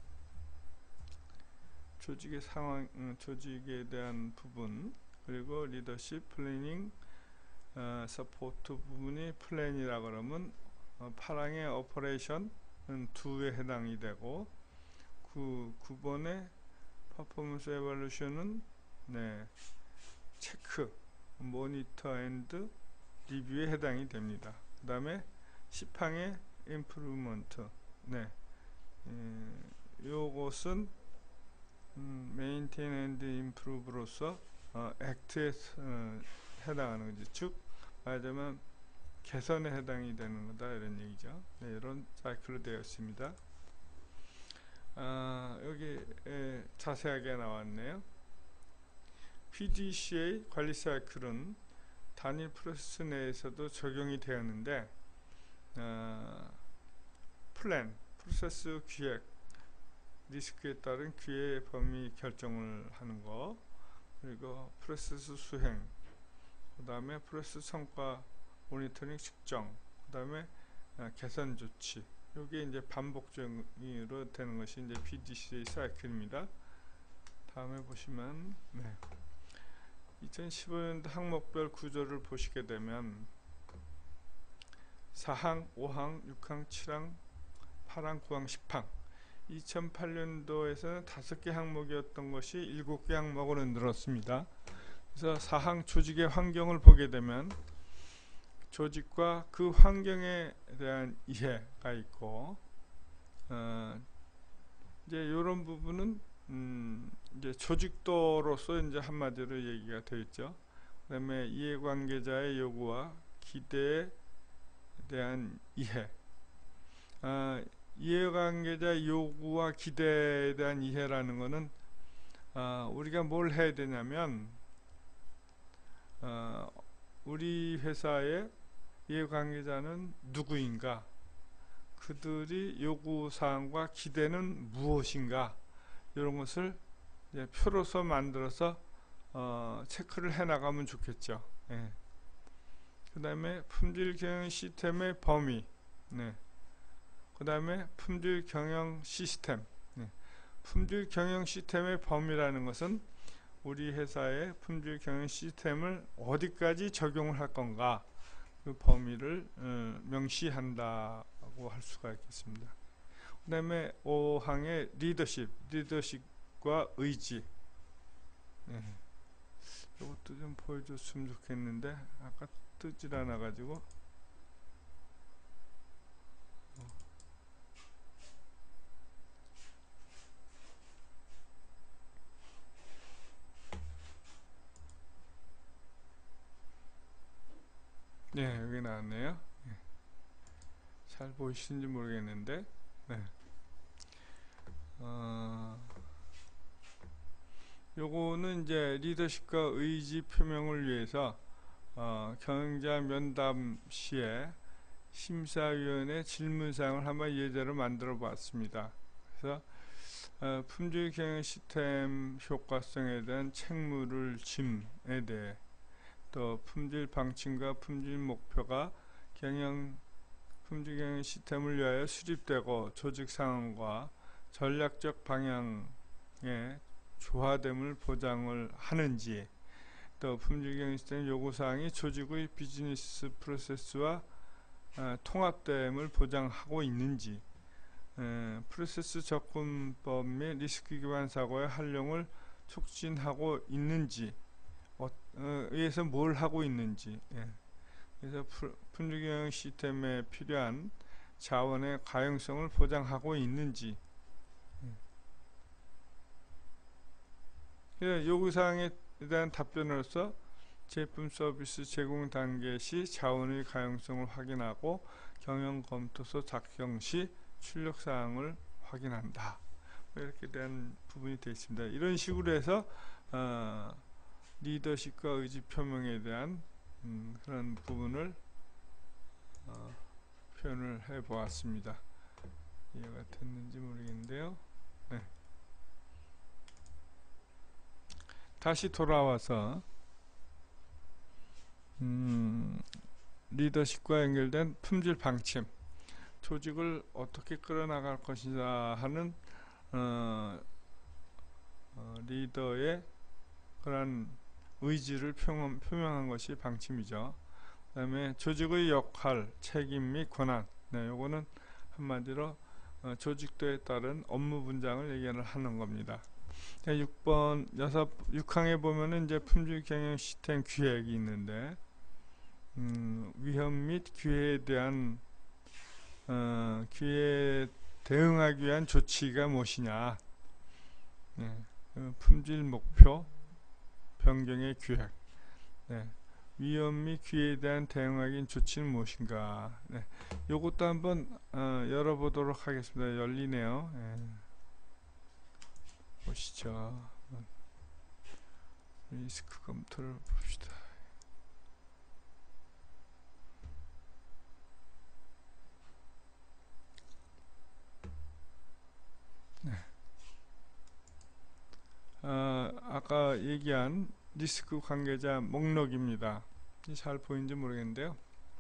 조직의 상황, 음, 조직에 대한 부분, 그리고 리더십, 플래닝, 어, 서포트 부분이 플랜이라 그러면 어, 팔 항의 오퍼레이션은 이에 해당이 되고 그 구 번의 퍼포먼스 에볼루션은 네, 체크, 모니터 앤드 리뷰에 해당이 됩니다. 그 다음에 십 항의 임프루먼트, 네, 음, 요것은 음, 메인테인 앤드 임프루브로서 어, 액트에 어, 해당하는 거죠. 즉 말하자면 개선에 해당이 되는 거다 이런 얘기죠. 네, 이런 사이클로 되어 있습니다. 아, 여기 에, 자세하게 나왔네요. 피디씨에이 관리 사이클은 단일 프로세스 내에서도 적용이 되었는데 어, 플랜, 프로세스 기획, 리스크에 따른 기회 범위 결정을 하는 거, 그리고 프로세스 수행, 그 다음에 프로세스 성과 모니터링 측정, 그 다음에 어, 개선 조치. 이게 이제 반복적으로 되는 것이 이제 피디씨에이 사이클입니다. 다음에 보시면 네. 이천십오 년도 항목별 구조를 보시게 되면 사 항, 오 항, 육 항, 칠 항, 팔 항, 구 항, 십 항. 이천팔 년도에서는 다섯 개 항목이었던 것이 일곱 개 항목으로 늘었습니다. 그래서 사 항 조직의 환경을 보게 되면 조직과 그 환경에 대한 이해가 있고 어, 이제 이런 부분은 음, 이제 조직도로서 이제 한마디로 얘기가 되어 있죠. 그다음에 이해관계자의 요구와 기대에 대한 이해. 아, 이해관계자 요구와 기대에 대한 이해라는 것은 아, 우리가 뭘 해야 되냐면 아, 우리 회사의 이해관계자는 누구인가, 그들이 요구사항과 기대는 무엇인가, 이런 것을 이제 표로서 만들어서 어, 체크를 해나가면 좋겠죠. 예. 그 다음에 품질 경영 시스템의 범위, 네. 그 다음에 품질 경영 시스템, 네. 품질 경영 시스템의 범위라는 것은 우리 회사의 품질 경영 시스템을 어디까지 적용을 할 건가, 그 범위를 어, 명시한다고 할 수가 있겠습니다. 그 다음에 오 항의 리더십, 리더십과 의지. 네. 이것도 좀 보여줬으면 좋겠는데 아까 뜨질 않아 가지고 네, 여기 나왔네요. 네. 잘 보이시는지 모르겠는데, 네. 어, 요거는 이제 리더십과 의지 표명을 위해서 어, 경영자 면담 시에 심사위원회 질문사항을 한번 예제로 만들어 봤습니다. 그래서 어, 품질 경영 시스템 효과성에 대한 책무를 짐에 대해, 또 품질 방침과 품질 목표가 경영 품질 경영 시스템을 위하여 수립되고 조직 상황과 전략적 방향의 조화됨을 보장을 하는지, 또 품질 경영 시스템 요구사항이 조직의 비즈니스 프로세스와 어, 통합됨을 보장하고 있는지, 에, 프로세스 접근법 및 리스크 기반 사고의 활용을 촉진하고 있는지, 어, 어, 의해서 뭘 하고 있는지, 예. 그래서 품질 경영 시스템에 필요한 자원의 가용성을 보장하고 있는지, 예. 요구사항에 대한 답변으로서 제품 서비스 제공 단계 시 자원의 가용성을 확인하고 경영 검토서 작성 시 출력 사항을 확인한다. 이렇게 대한 부분이 되어 있습니다. 이런 식으로 해서 어, 리더십과 의지 표명에 대한 음, 그런 부분을 어, 표현을 해 보았습니다. 이해가 됐는지 모르겠는데요. 네. 다시 돌아와서 음, 리더십과 연결된 품질 방침, 조직을 어떻게 끌어나갈 것이냐 하는 어, 어, 리더의 그런 의지를 표명, 표명한 것이 방침이죠. 그 다음에 조직의 역할, 책임 및 권한, 네, 요거는 한마디로 어, 조직도에 따른 업무 분장을 얘기를 하는 겁니다. 육 번, 육 항에 보면은 이제 품질 경영 시스템 기획이 있는데, 음, 위험 및 기회에 대한 어, 기회에 대응하기 위한 조치가 무엇이냐, 네, 그 품질 목표 변경의 기획, 네, 위험 및 기회에 대한 대응하기 위한 조치는 무엇인가, 네, 요것도 한번 어, 열어보도록 하겠습니다. 열리네요. 네. 보시죠. 리스크 검토를 봅시다. 네. 어, 아까 얘기한 리스크 관계자 목록입니다. 잘 보이는지 모르겠는데요.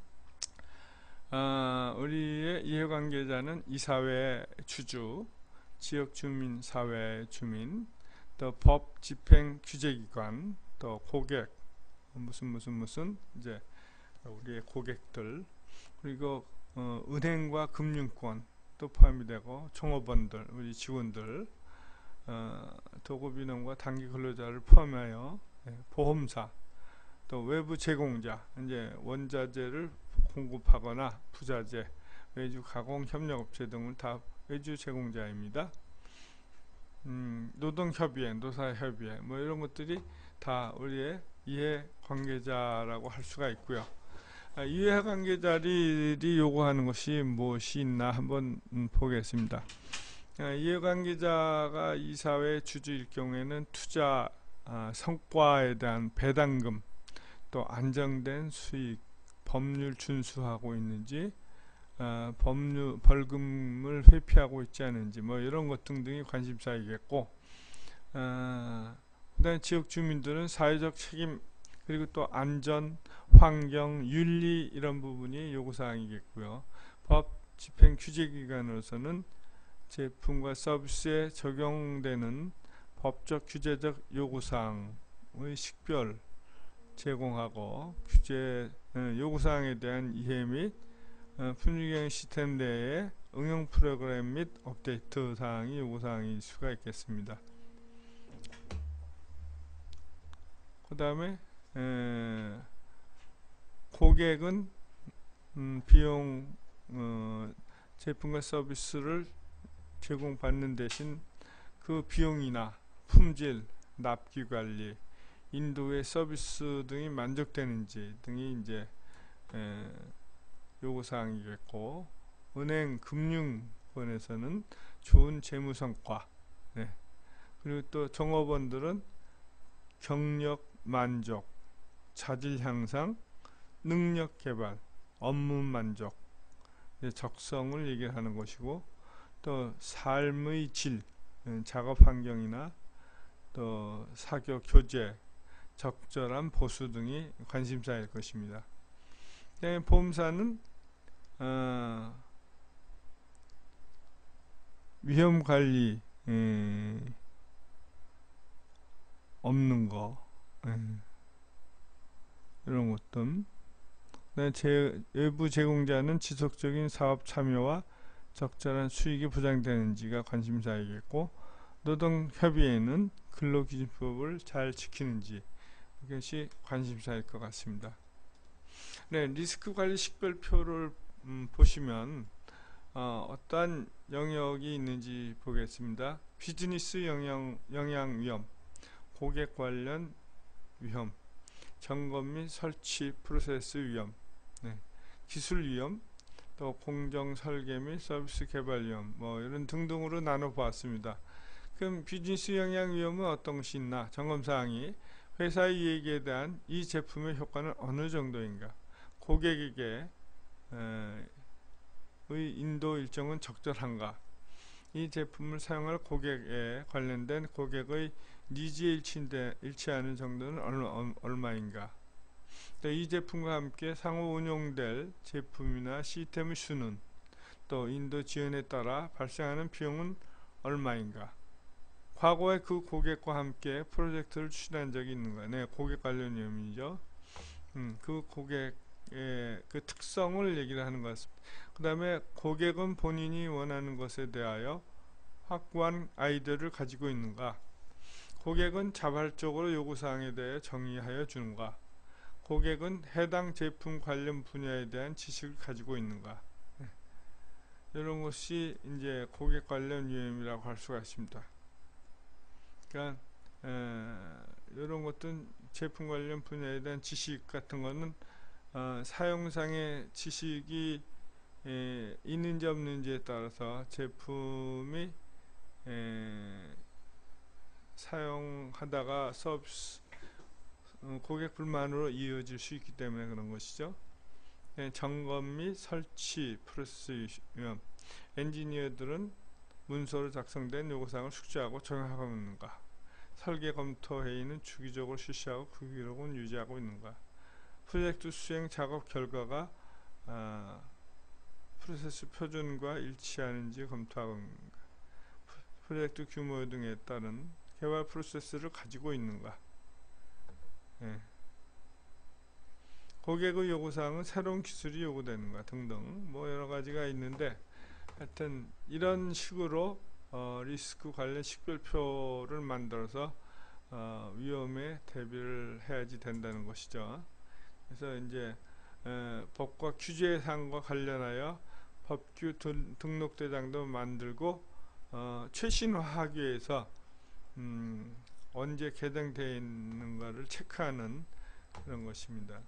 어, 우리의 이해관계자는 이사회 주주, 지역주민 사회 주민, 또 법 집행 규제기관, 또 고객, 무슨 무슨 무슨 이제 우리의 고객들, 그리고 어, 은행과 금융권 또 포함이 되고 종업원들, 우리 직원들, 어, 도급인원과 단기 근로자를 포함하여 예, 보험사, 또 외부 제공자, 이제 원자재를 공급하거나 부자재, 외주 가공 협력업체 등을 다 외주 제공자입니다. 음, 노동협의회, 노사협의회 뭐 이런 것들이 다 우리의 이해관계자라고 할 수가 있고요. 아, 이해관계자들이 요구하는 것이 무엇이 있나 한번 음, 보겠습니다. 아, 이해관계자가 이사회 주주일 경우에는 투자 아, 성과에 대한 배당금, 또 안정된 수익, 법률 준수하고 있는지, 어, 법률 벌금을 회피하고 있지 않은지, 뭐 이런 것 등등이 관심사이겠고, 어, 그다음에 지역 주민들은 사회적 책임, 그리고 또 안전, 환경, 윤리 이런 부분이 요구사항이겠고요. 법 집행 규제기관으로서는 제품과 서비스에 적용되는 법적 규제적 요구사항의 식별 제공하고, 규제 요구사항에 대한 이해 및 어, 품질경영 시스템 내에 응용 프로그램 및 업데이트 사항이 요구사항일 수가 있겠습니다. 그 다음에 고객은 음, 비용 어, 제품과 서비스를 제공받는 대신 그 비용이나 품질, 납기관리, 인도의 서비스 등이 만족되는지 등이 이제 에, 요구사항이겠고, 은행 금융권에서는 좋은 재무성과, 네. 그리고 또 종업원들은 경력 만족, 자질 향상, 능력 개발, 업무 만족, 적성을 얘기하는 것이고, 또 삶의 질, 작업 환경이나 또 사교 교재, 적절한 보수 등이 관심사일 것입니다. 그다음에 보험사는 어, 위험 관리 음, 없는 거, 음, 이런 것들. 제, 외부 제공자는 지속적인 사업 참여와 적절한 수익이 보장되는지가 관심사이겠고, 노동협의회는 근로기준법을 잘 지키는지, 이것이 관심사일 것 같습니다. 네, 리스크 관리 식별표를 음, 보시면 어, 어떠한 영역이 있는지 보겠습니다. 비즈니스 영향, 영향 위험, 고객 관련 위험, 점검 및 설치 프로세스 위험, 네, 기술 위험, 또 공정 설계 및 서비스 개발 위험, 뭐 이런 등등으로 나눠 보았습니다. 그럼 비즈니스 영향 위험은 어떤 것이 있나? 점검사항이 회사의 이익에 대한 이 제품의 효과는 어느 정도인가? 고객에게 의 인도 일정은 적절한가? 이 제품을 사용할 고객에 관련된 고객의 니즈에 일치인데, 일치하는 정도는 얼마, 얼마인가? 또 이 제품과 함께 상호 운용될 제품이나 시스템의 수는, 또 인도 지원에 따라 발생하는 비용은 얼마인가? 과거에 그 고객과 함께 프로젝트를 추진한 적이 있는가? 네, 고객 관련 위험이죠. 음, 그 고객의 그 특성을 얘기를 하는 것 같습니다. 그 다음에 고객은 본인이 원하는 것에 대하여 확고한 아이디어를 가지고 있는가? 고객은 자발적으로 요구사항에 대해 정의하여 주는가? 고객은 해당 제품 관련 분야에 대한 지식을 가지고 있는가? 네. 이런 것이 이제 고객 관련 위험이라고 할 수가 있습니다. 그러니까 에, 이런 것들은 제품 관련 분야에 대한 지식 같은 거는 어, 사용상의 지식이 에, 있는지 없는지에 따라서 제품이 에, 사용하다가 서비스 어, 고객 불만으로 이어질 수 있기 때문에 그런 것이죠. 에, 점검 및 설치 프로세스 위험, 엔지니어들은 문서로 작성된 요구사항을 숙지하고 적용하고 있는가? 설계 검토 회의는 주기적으로 실시하고 그 기록은 유지하고 있는가? 프로젝트 수행 작업 결과가 아, 프로세스 표준과 일치하는지 검토하고 있는가? 프로젝트 규모 등에 따른 개발 프로세스를 가지고 있는가? 예. 고객의 요구사항은 새로운 기술이 요구되는가? 등등 뭐 여러가지가 있는데, 하여튼 이런 식으로 어, 리스크 관련 식별표를 만들어서 어, 위험에 대비를 해야지 된다는 것이죠. 그래서 이제 에, 법과 규제 사항과 관련하여 법규 등록대장도 만들고 어, 최신화하기 위해서 음, 언제 개정되어 있는가를 체크하는 그런 것입니다.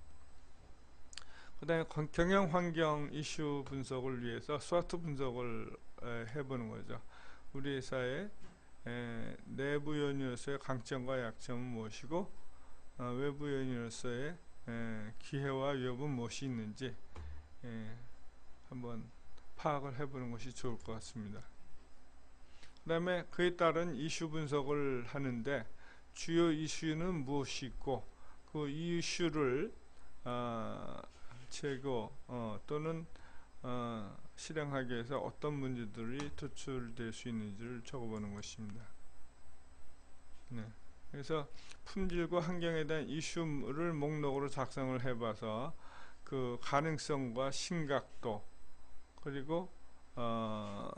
그 다음에 경영환경 이슈 분석을 위해서 스와트 분석을 에, 해보는 거죠. 우리 회사의 에, 내부 요인으로서의 강점과 약점은 무엇이고 어, 외부 요인으로서의 에, 기회와 위협은 무엇이 있는지 에, 한번 파악을 해보는 것이 좋을 것 같습니다. 그 다음에 그에 따른 이슈 분석을 하는데, 주요 이슈는 무엇이 있고 그 이슈를 어, 제거 어, 또는 어, 실행하기 위해서 어떤 문제들이 도출될 수 있는지를 적어보는 것입니다. 네. 그래서 품질과 환경에 대한 이슈를 목록으로 작성을 해봐서 그 가능성과 심각도, 그리고 어,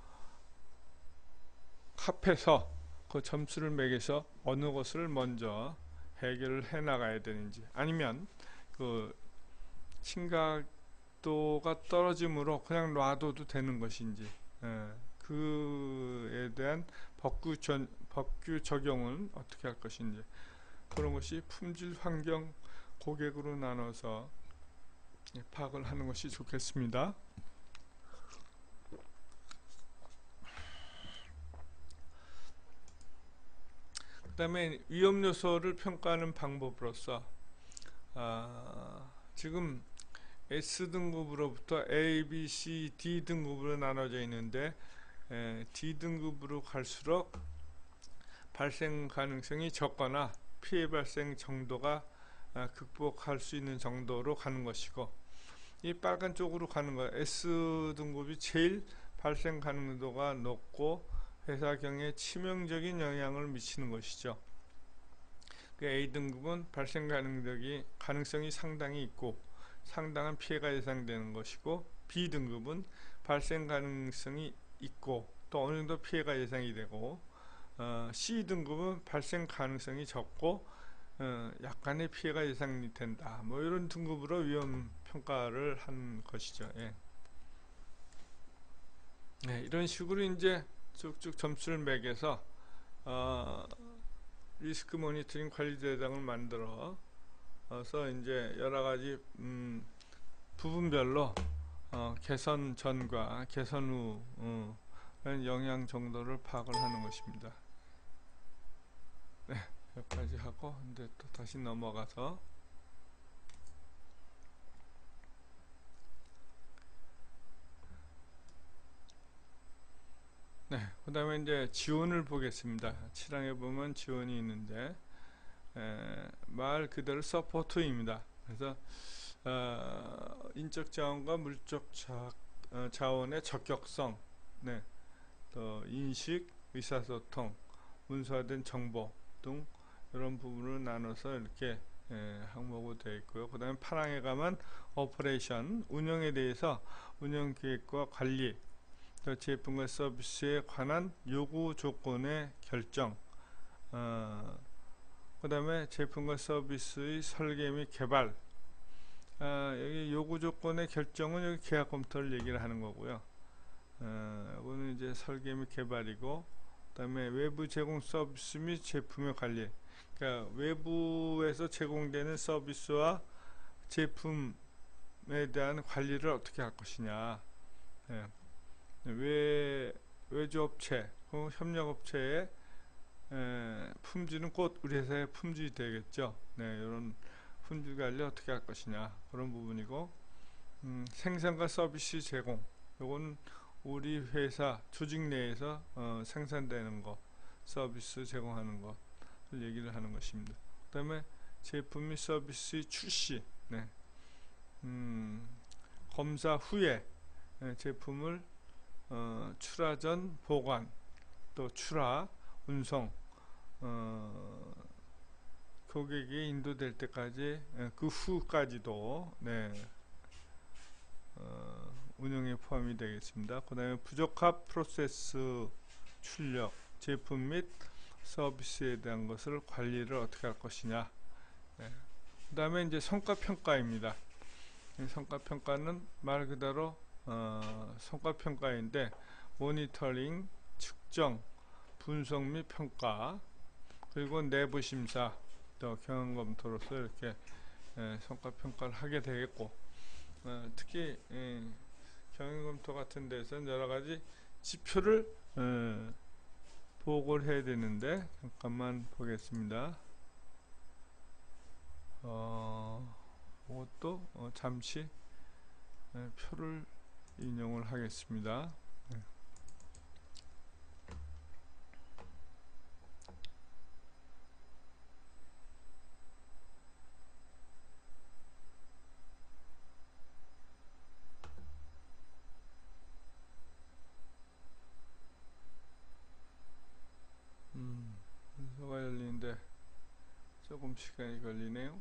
합해서 그 점수를 매겨서 어느 것을 먼저 해결을 해 나가야 되는지, 아니면 그 심각도가 떨어지므로 그냥 놔둬도 되는 것인지, 예, 그에 대한 법규, 전, 법규 적용은 어떻게 할 것인지, 그런 것이 품질, 환경, 고객으로 나눠서 파악을 하는 것이 좋겠습니다. 그 다음에 위험 요소를 평가하는 방법으로서 아, 지금 S 등급으로부터 A, B, C, D 등급으로 나눠져 있는데 에, D 등급으로 갈수록 발생 가능성이 적거나 피해 발생 정도가 아, 극복할 수 있는 정도로 가는 것이고, 이 빨간 쪽으로 가는 거 S 등급이 제일 발생 가능도가 높고 회사 경영에 치명적인 영향을 미치는 것이죠. 그 A 등급은 발생 가능성이, 가능성이 상당히 있고 상당한 피해가 예상되는 것이고, B 등급은 발생 가능성이 있고 또 어느 정도 피해가 예상이 되고, 어, C 등급은 발생 가능성이 적고 어, 약간의 피해가 예상이 된다. 뭐 이런 등급으로 위험 평가를 한 것이죠. 예. 네, 이런 식으로 이제 쭉쭉 점수를 매겨서 어, 리스크 모니터링 관리 대장을 만들어서 이제 여러 가지 음, 부분별로 어, 개선 전과 개선 후 어, 영향 정도를 파악을 하는 것입니다. 네, 여기까지 하고 이제 또 다시 넘어가서 네, 그 다음에 이제 지원을 보겠습니다. 칠 항에 보면 지원이 있는데 에, 말 그대로 서포트입니다. 그래서 어, 인적 자원과 물적 자, 어, 자원의 적격성, 네, 또 인식, 의사소통, 문서화된 정보 등 이런 부분을 나눠서 이렇게 예, 항목으로 되어 있고요. 그 다음에 파랑에 가면 오퍼레이션, 운영에 대해서 운영 계획과 관리, 또 제품과 서비스에 관한 요구 조건의 결정, 어, 그 다음에 제품과 서비스의 설계 및 개발, 아, 여기 요구 조건의 결정은 여기 계약 검토를 얘기를 하는 거고요. 어, 이거는 이제 설계 및 개발이고, 그 다음에 외부 제공 서비스 및 제품의 관리. 그러니까 외부에서 제공되는 서비스와 제품에 대한 관리를 어떻게 할 것이냐. 예. 외, 외주업체, 그 협력업체의 에, 품질은 곧 우리 회사의 품질이 되겠죠. 네, 이런 품질 관리 어떻게 할 것이냐, 그런 부분이고, 음, 생산과 서비스 제공, 요건 우리 회사 조직 내에서 어, 생산되는 거, 서비스 제공하는 것을 얘기를 하는 것입니다. 그 다음에 제품 및 서비스 출시, 네. 음, 검사 후에 네, 제품을 어, 출하 전 보관, 또 출하, 운송, 어, 고객이 인도될 때까지, 그 후까지도 네, 어, 운영에 포함이 되겠습니다. 그 다음에 부적합 프로세스 출력, 제품 및 서비스에 대한 것을 관리를 어떻게 할 것이냐. 네. 그 다음에 이제 성과평가입니다. 성과평가는 말 그대로 어, 성과평가인데, 모니터링, 측정, 분석 및 평가, 그리고 내부 심사, 또 경영 검토로서 이렇게 에, 성과평가를 하게 되겠고, 어, 특히 에, 경영 검토 같은 데서는 여러 가지 지표를 에, 보고를 해야 되는데, 잠깐만 보겠습니다. 어, 이것도 어, 잠시 에, 표를 인용을 하겠습니다. 네. 음, 문서가 열리는데 조금 시간이 걸리네요.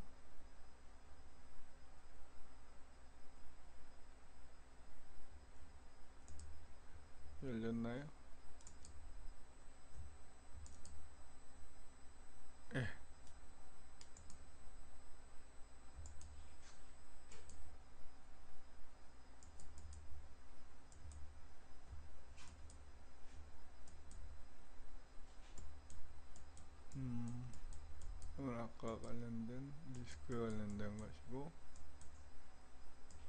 열렸나요? 예. 음, 이건 아까 관련된 리스크에 관련된 것이고,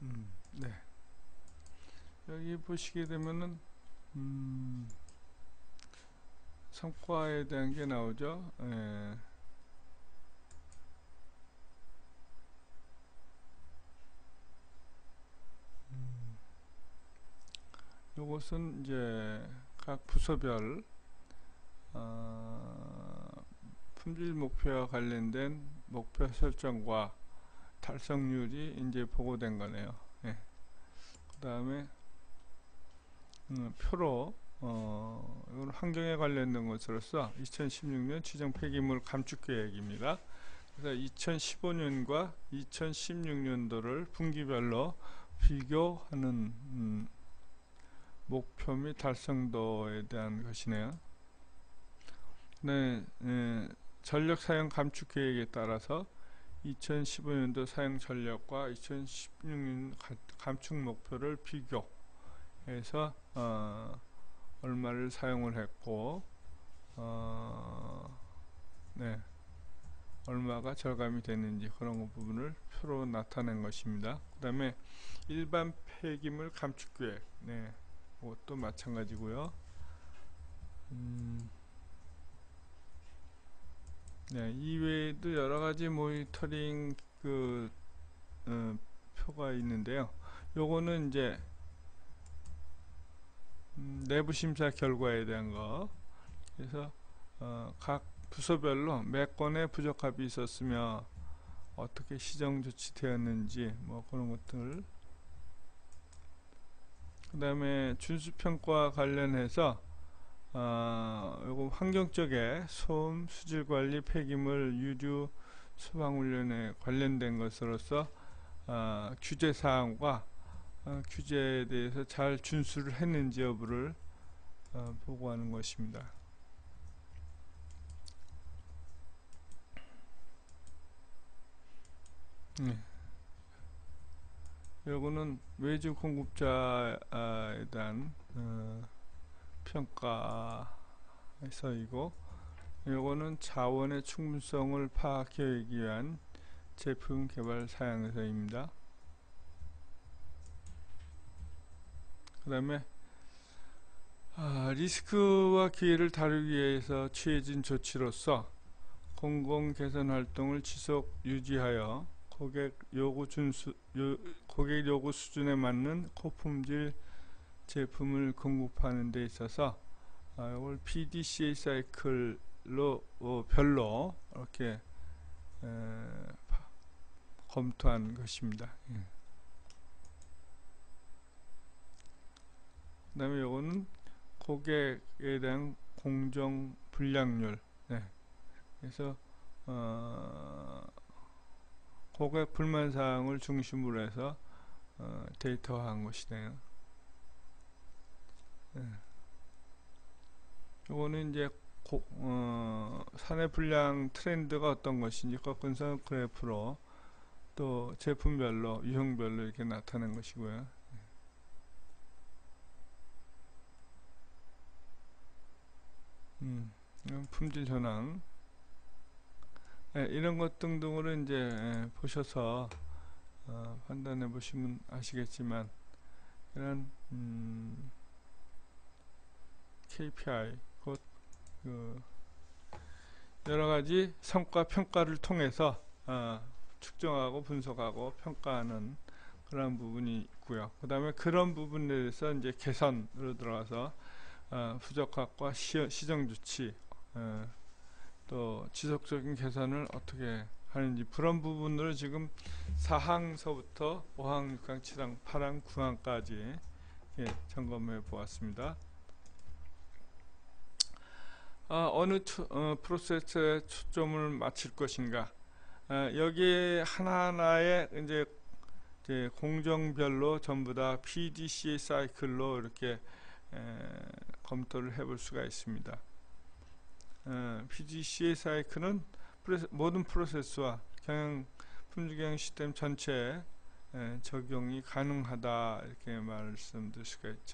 음, 네. 여기 보시게 되면은 음, 성과에 대한 게 나오죠. 예. 음, 요것은 이제 각 부서별 어, 품질 목표와 관련된 목표 설정과 달성률이 이제 보고된 거네요. 예. 그 다음에 음, 표로 어, 이건 환경에 관련된 것으로서 이천십육 년 지정 폐기물 감축 계획입니다. 그래서 이천십오 년과 이천십육 년도를 분기별로 비교하는 음, 목표 및 달성도에 대한 것이네요. 네, 예, 전력 사용 감축 계획에 따라서 이천십오 년도 사용 전력과 이천십육 년 감축 목표를 비교해서 어, 얼마를 사용을 했고 어, 네, 얼마가 절감이 됐는지 그런 부분을 표로 나타낸 것입니다. 그 다음에 일반 폐기물 감축 계획, 네, 그것도 마찬가지고요. 음, 네, 이외에도 여러 가지 모니터링 그 어, 표가 있는데요. 요거는 이제 음, 내부 심사 결과에 대한 거. 그래서 어, 각 부서별로 몇 건의 부적합이 있었으며 어떻게 시정 조치되었는지 뭐 그런 것들. 그 다음에 준수평가 관련해서 어, 요거 환경 쪽에 소음, 수질관리, 폐기물, 유류, 소방훈련에 관련된 것으로서 어, 규제사항과 어, 규제에 대해서 잘 준수를 했는지 여부를 어, 보고하는 것입니다. 네. 요거는 외주 공급자에 대한 어, 평가에서이고, 요거는 자원의 충분성을 파악하기 위한 제품 개발 사양서입니다. 그 다음에 아, 리스크와 기회를 다루기 위해서 취해진 조치로서 공공 개선 활동을 지속 유지하여 고객 요구 준수 요, 고객 요구 수준에 맞는 고품질 제품을 공급하는 데 있어서 아, 이걸 피디씨에이 사이클로 어, 별로 이렇게 에, 검토한 것입니다. 예. 그 다음에 요거는 고객에 대한 공정 불량률. 네. 그래서 어, 고객 불만 사항을 중심으로 해서 어, 데이터화한 것이네요. 네. 요거는 이제 고, 어, 사내 불량 트렌드가 어떤 것인지 꺾은선 그래프로 또 제품별로 유형별로 이렇게 나타낸 것이고요. 음, 품질 현황. 네, 이런 것 등등으로 이제 예, 보셔서 어, 판단해 보시면 아시겠지만 이런 음, 케이피아이 곧 그 여러 가지 성과 평가를 통해서 어, 측정하고 분석하고 평가하는 그런 부분이 있고요. 그 다음에 그런 부분에 대해서 이제 개선으로 들어가서 어, 부적합과 시, 시정 조치 어, 또 지속적인 개선을 어떻게 하는지 그런 부분으로 지금 사 항서부터 오 항, 육 항, 칠 항, 팔 항, 구 항까지 예, 점검해 보았습니다. 아, 어느 추, 어, 프로세스에 초점을 맞출 것인가. 아, 여기에 하나하나의 이제, 이제 공정별로 전부 다 피디씨에이 사이클로 이렇게 에, 검토를 해볼 수가 있습니다. 어, 피디씨에이 사이클은 프로세, 모든 프로세스와 경영 품질경영 시스템 전체에 에, 적용이 가능하다 이렇게 말씀드릴 수가 있죠.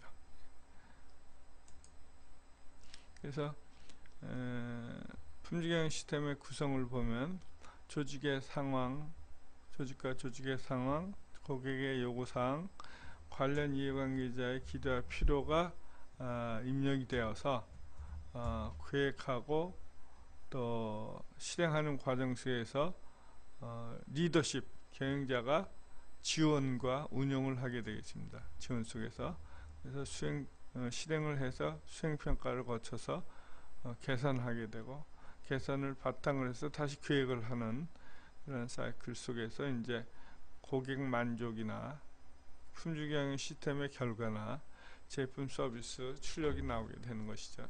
그래서 에, 품질경영 시스템의 구성을 보면 조직의 상황, 조직과 조직의 상황, 고객의 요구사항, 관련 이해관계자의 기대와 필요가 어, 입력이 되어서 어, 계획하고 또 실행하는 과정 속에서 어, 리더십, 경영자가 지원과 운용을 하게 되겠습니다. 지원 속에서. 그래서 수행, 어, 실행을 해서 수행평가를 거쳐서 어, 개선하게 되고, 개선을 바탕으로 해서 다시 계획을 하는 그런 사이클 속에서 이제 고객 만족이나 품질 경영 시스템의 결과나 제품 서비스 출력이 나오게 되는 것이죠.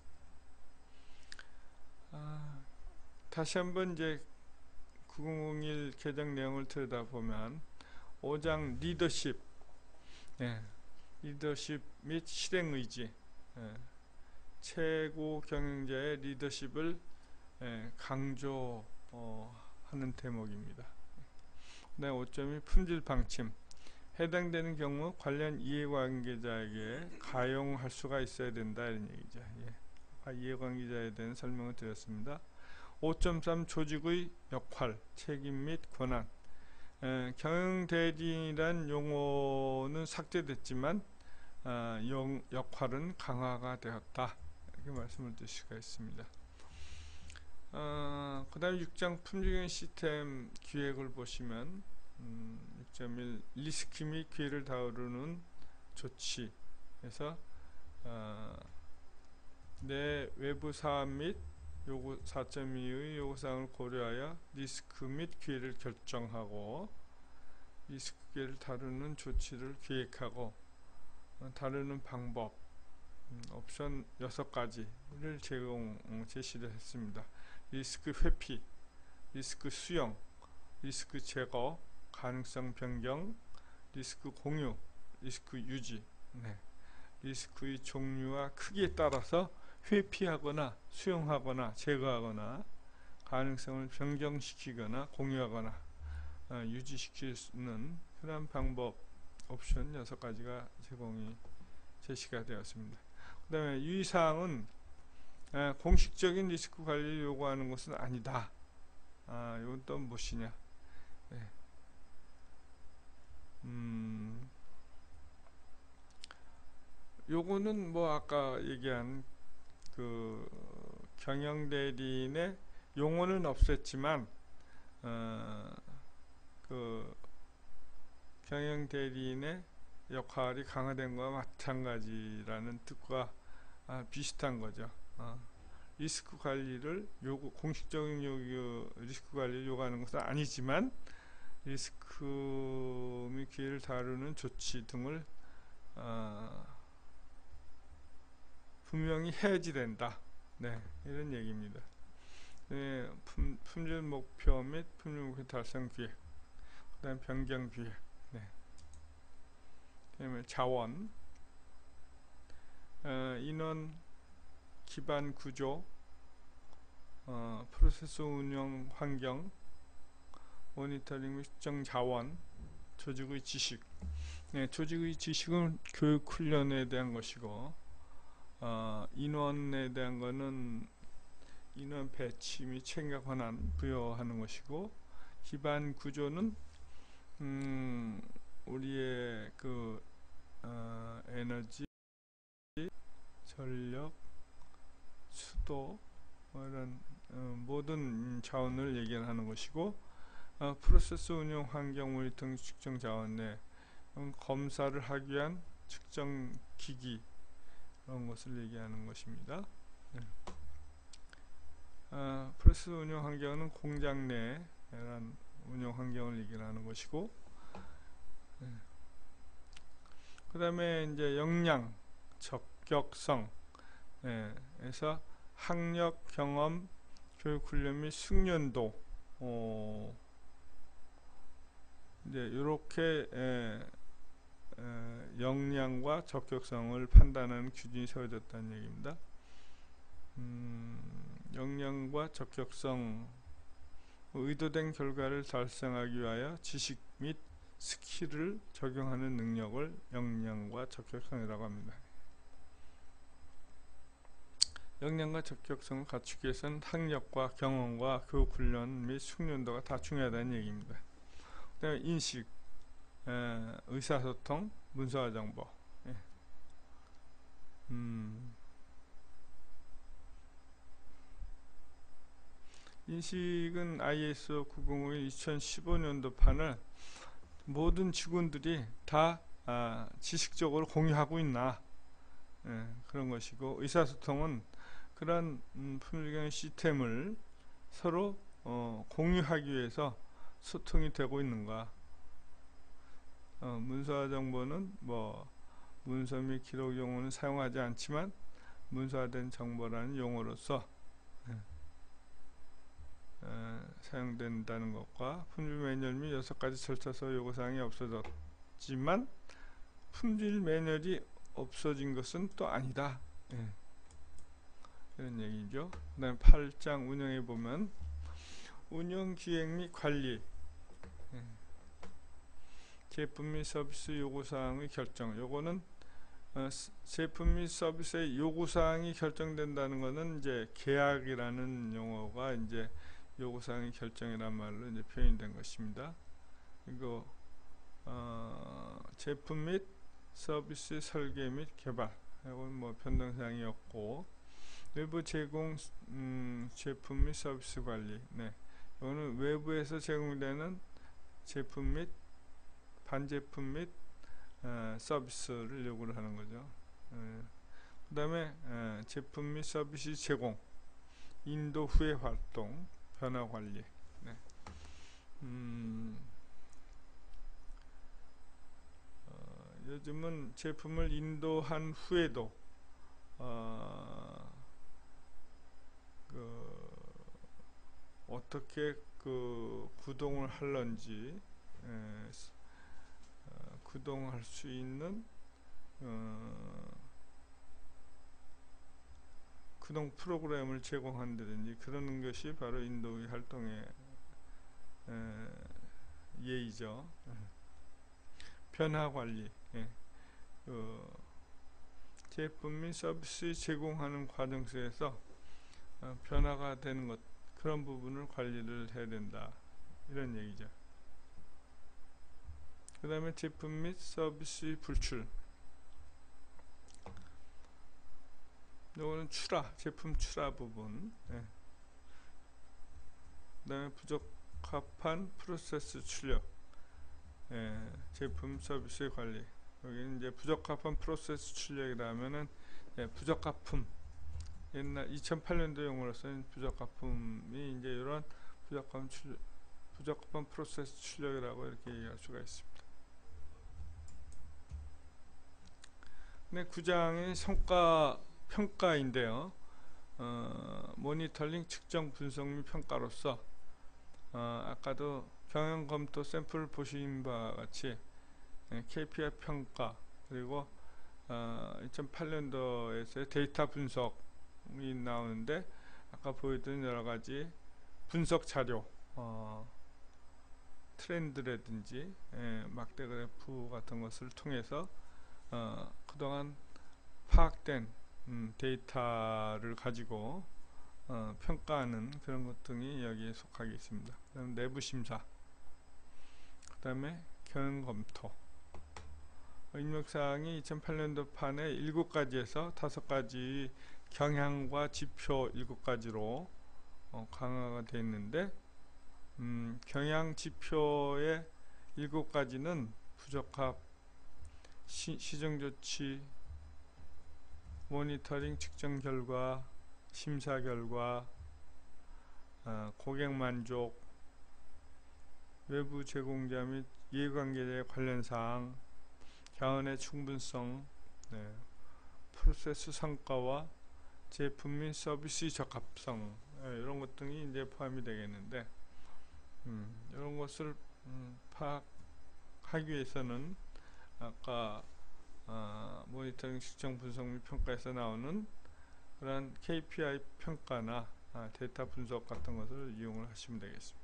아, 다시 한번 이제 구천일 개정 내용을 들여다보면 오 장 리더십, 예, 리더십 및 실행의지, 예, 최고 경영자의 리더십을 예, 강조하는 어, 대목입니다. 네, 오 점이 품질 방침, 해당되는 경우 관련 이해관계자에게 가용할 수가 있어야 된다 이런 얘기죠. 예. 아, 이해관계자에 대한 설명을 드렸습니다. 오 점 삼 조직의 역할, 책임 및 권한. 에, 경영대리인이란 용어는 삭제됐지만 어, 용, 역할은 강화가 되었다 이렇게 말씀을 드릴 수가 있습니다. 어, 그 다음 육 장 품질경영 시스템 기획을 보시면 음, 육 점 일 리스크 및 기회를 다루는 조치에서 어, 내 외부 사업 및 요구 사 점 이의 요구사항을 고려하여 리스크 및 기회를 결정하고, 리스크 기회를 다루는 조치를 기획하고 어, 다루는 방법, 음, 옵션 여섯 가지를 제공 어, 제시를 했습니다. 리스크 회피, 리스크 수용, 리스크 제거, 가능성 변경, 리스크 공유, 리스크 유지. 네. 리스크의 종류와 크기에 따라서 회피하거나 수용하거나 제거하거나 가능성을 변경시키거나 공유하거나 어, 유지시킬 수 있는 그런 방법, 옵션 여섯 가지가 제공이 제시가 되었습니다. 그 다음에 유의사항은 에, 공식적인 리스크 관리를 요구하는 것은 아니다. 아, 이건 또 무엇이냐. 네. 음, 요거는 뭐 아까 얘기한 그 경영대리인의 용어는 없앴지만 어, 그 경영대리인의 역할이 강화된 것과 마찬가지라는 뜻과 아, 비슷한 거죠. 어, 리스크 관리를 요구, 공식적인 요구, 리스크 관리를 요구하는 것은 아니지만 리스크 및 기회를 다루는 조치 등을 어, 분명히 해야지 된다. 네, 이런 얘기입니다. 네, 품, 품질 목표 및 품질 목표 달성 기획, 그 다음 변경 기획, 네. 그다음에 자원, 어, 인원 기반 구조, 어, 프로세스 운영 환경, 모니터링 및 측정 자원, 조직의 지식. 네, 조직의 지식은 교육 훈련에 대한 것이고, 어, 인원에 대한 거는 인원 배치 및 책임과 권한 부여하는 것이고, 기반 구조는 음, 우리의 그 어, 에너지, 전력, 수도 뭐 이런 어, 모든 자원을 얘기하는 것이고, 어, 프로세스 운영 환경 모니터링 측정 자원 내 음, 검사를 하기 위한 측정 기기 그런 것을 얘기하는 것입니다. 네. 어, 프로세스 운영 환경은 공장 내 이런 운영 환경을 얘기하는 것이고, 네. 그 다음에 이제 역량, 적격성, 네. 에서 학력, 경험, 교육 훈련 및 숙련도, 어, 이제 이렇게 에, 에, 역량과 적격성을 판단하는 기준이 세워졌다는 얘기입니다. 음, 역량과 적격성, 의도된 결과를 달성하기 위하여 지식 및 스킬을 적용하는 능력을 역량과 적격성이라고 합니다. 역량과 적격성을 갖추기 위해서는 학력과 경험과 교육훈련 및 숙련도가 다 중요하다는 얘기입니다. 그 다음에 인식, 에, 의사소통, 문서화 정보. 예. 음, 인식은 아이에스오 구공오일 이천십오 년도 판을 모든 직원들이 다 아, 지식적으로 공유하고 있나, 예, 그런 것이고, 의사소통은 그런 음, 품질경영 시스템을 서로 어, 공유하기 위해서 소통이 되고 있는가. 어, 문서화 정보는 뭐 문서 및 기록 용어는 사용하지 않지만 문서화된 정보라는 용어로서 어, 사용된다는 것과, 품질 매뉴얼 및 여섯 가지 절차서 요구사항이 없어졌지만 품질 매뉴얼이 없어진 것은 또 아니다. 예. 이런 얘기죠. 그 다음 팔 장 운영해 보면 운영 기획 및 관리, 예. 제품 및 서비스 요구사항의 결정. 요거는 어, 제품 및 서비스의 요구사항이 결정된다는 것은 이제 계약이라는 용어가 이제 요구사항의 결정이란 말로 이제 표현된 것입니다. 그리고 어, 제품 및 서비스 설계 및 개발, 이건 뭐 변동사항이 없고, 외부 제공 음, 제품 및 서비스 관리. 네, 이거는 외부에서 제공되는 제품 및 반제품 및 어, 서비스를 요구를 하는 거죠. 예. 그 다음에 어, 제품 및 서비스 제공, 인도 후의 활동, 변화 관리. 네. 음, 어, 요즘은 제품을 인도한 후에도 어, 그 어떻게 그 구동을 할런지, 에, 어, 구동할 수 있는 어, 구동 프로그램을 제공한다든지 그러는 것이 바로 인도의 활동의 에, 예의죠. 변화 관리, 예. 그 제품 및 서비스 제공하는 과정 속에서 어, 변화가 되는 것, 그런 부분을 관리를 해야 된다, 이런 얘기죠. 그 다음에 제품 및 서비스 불출, 요거는 출하, 제품 출하 부분. 예. 그 다음에 부적합한 프로세스 출력, 예, 제품 서비스 관리. 여기 이제 부적합한 프로세스 출력이라면은 예, 부적합품, 옛날 이천팔 년도 용어로서는 부적합품이 이제 이런 부적합한 출력, 부적합한 프로세스 출력이라고 이렇게 얘기할 수가 있습니다. 네, 구 장의 성과 평가인데요. 어, 모니터링, 측정, 분석 및 평가로서 어, 아까도 경영 검토 샘플 보신 바와 같이 예, 케이피아이 평가, 그리고 어, 이천팔 년도에서 데이터 분석이 나오는데, 아까 보여드린 여러가지 분석 자료, 어, 트렌드라든지 예, 막대 그래프 같은 것을 통해서 어, 그동안 파악된 음, 데이터를 가지고 어, 평가하는 그런 것 등이 여기에 속하겠습니다. 그 다음 내부 심사, 그 다음에 경영 검토. 입력사항이 이천팔 년도 판에 일곱 가지에서 다섯 가지 경향과 지표 일곱 가지로 어, 강화가 되어 있는데, 음, 경향 지표의 일곱 가지는 부적합, 시, 시정조치, 모니터링 측정 결과, 심사 결과, 어, 고객 만족, 외부 제공자 및 이해관계자의 관련사항, 자원의 충분성, 네, 프로세스 성과와 제품 및 서비스 적합성, 네, 이런 것 등이 이제 포함이 되겠는데, 음, 이런 것을 음, 파악하기 위해서는 아까 어, 모니터링, 측정, 분석 및 평가에서 나오는 그런 케이피아이 평가나 아, 데이터 분석 같은 것을 이용을 하시면 되겠습니다.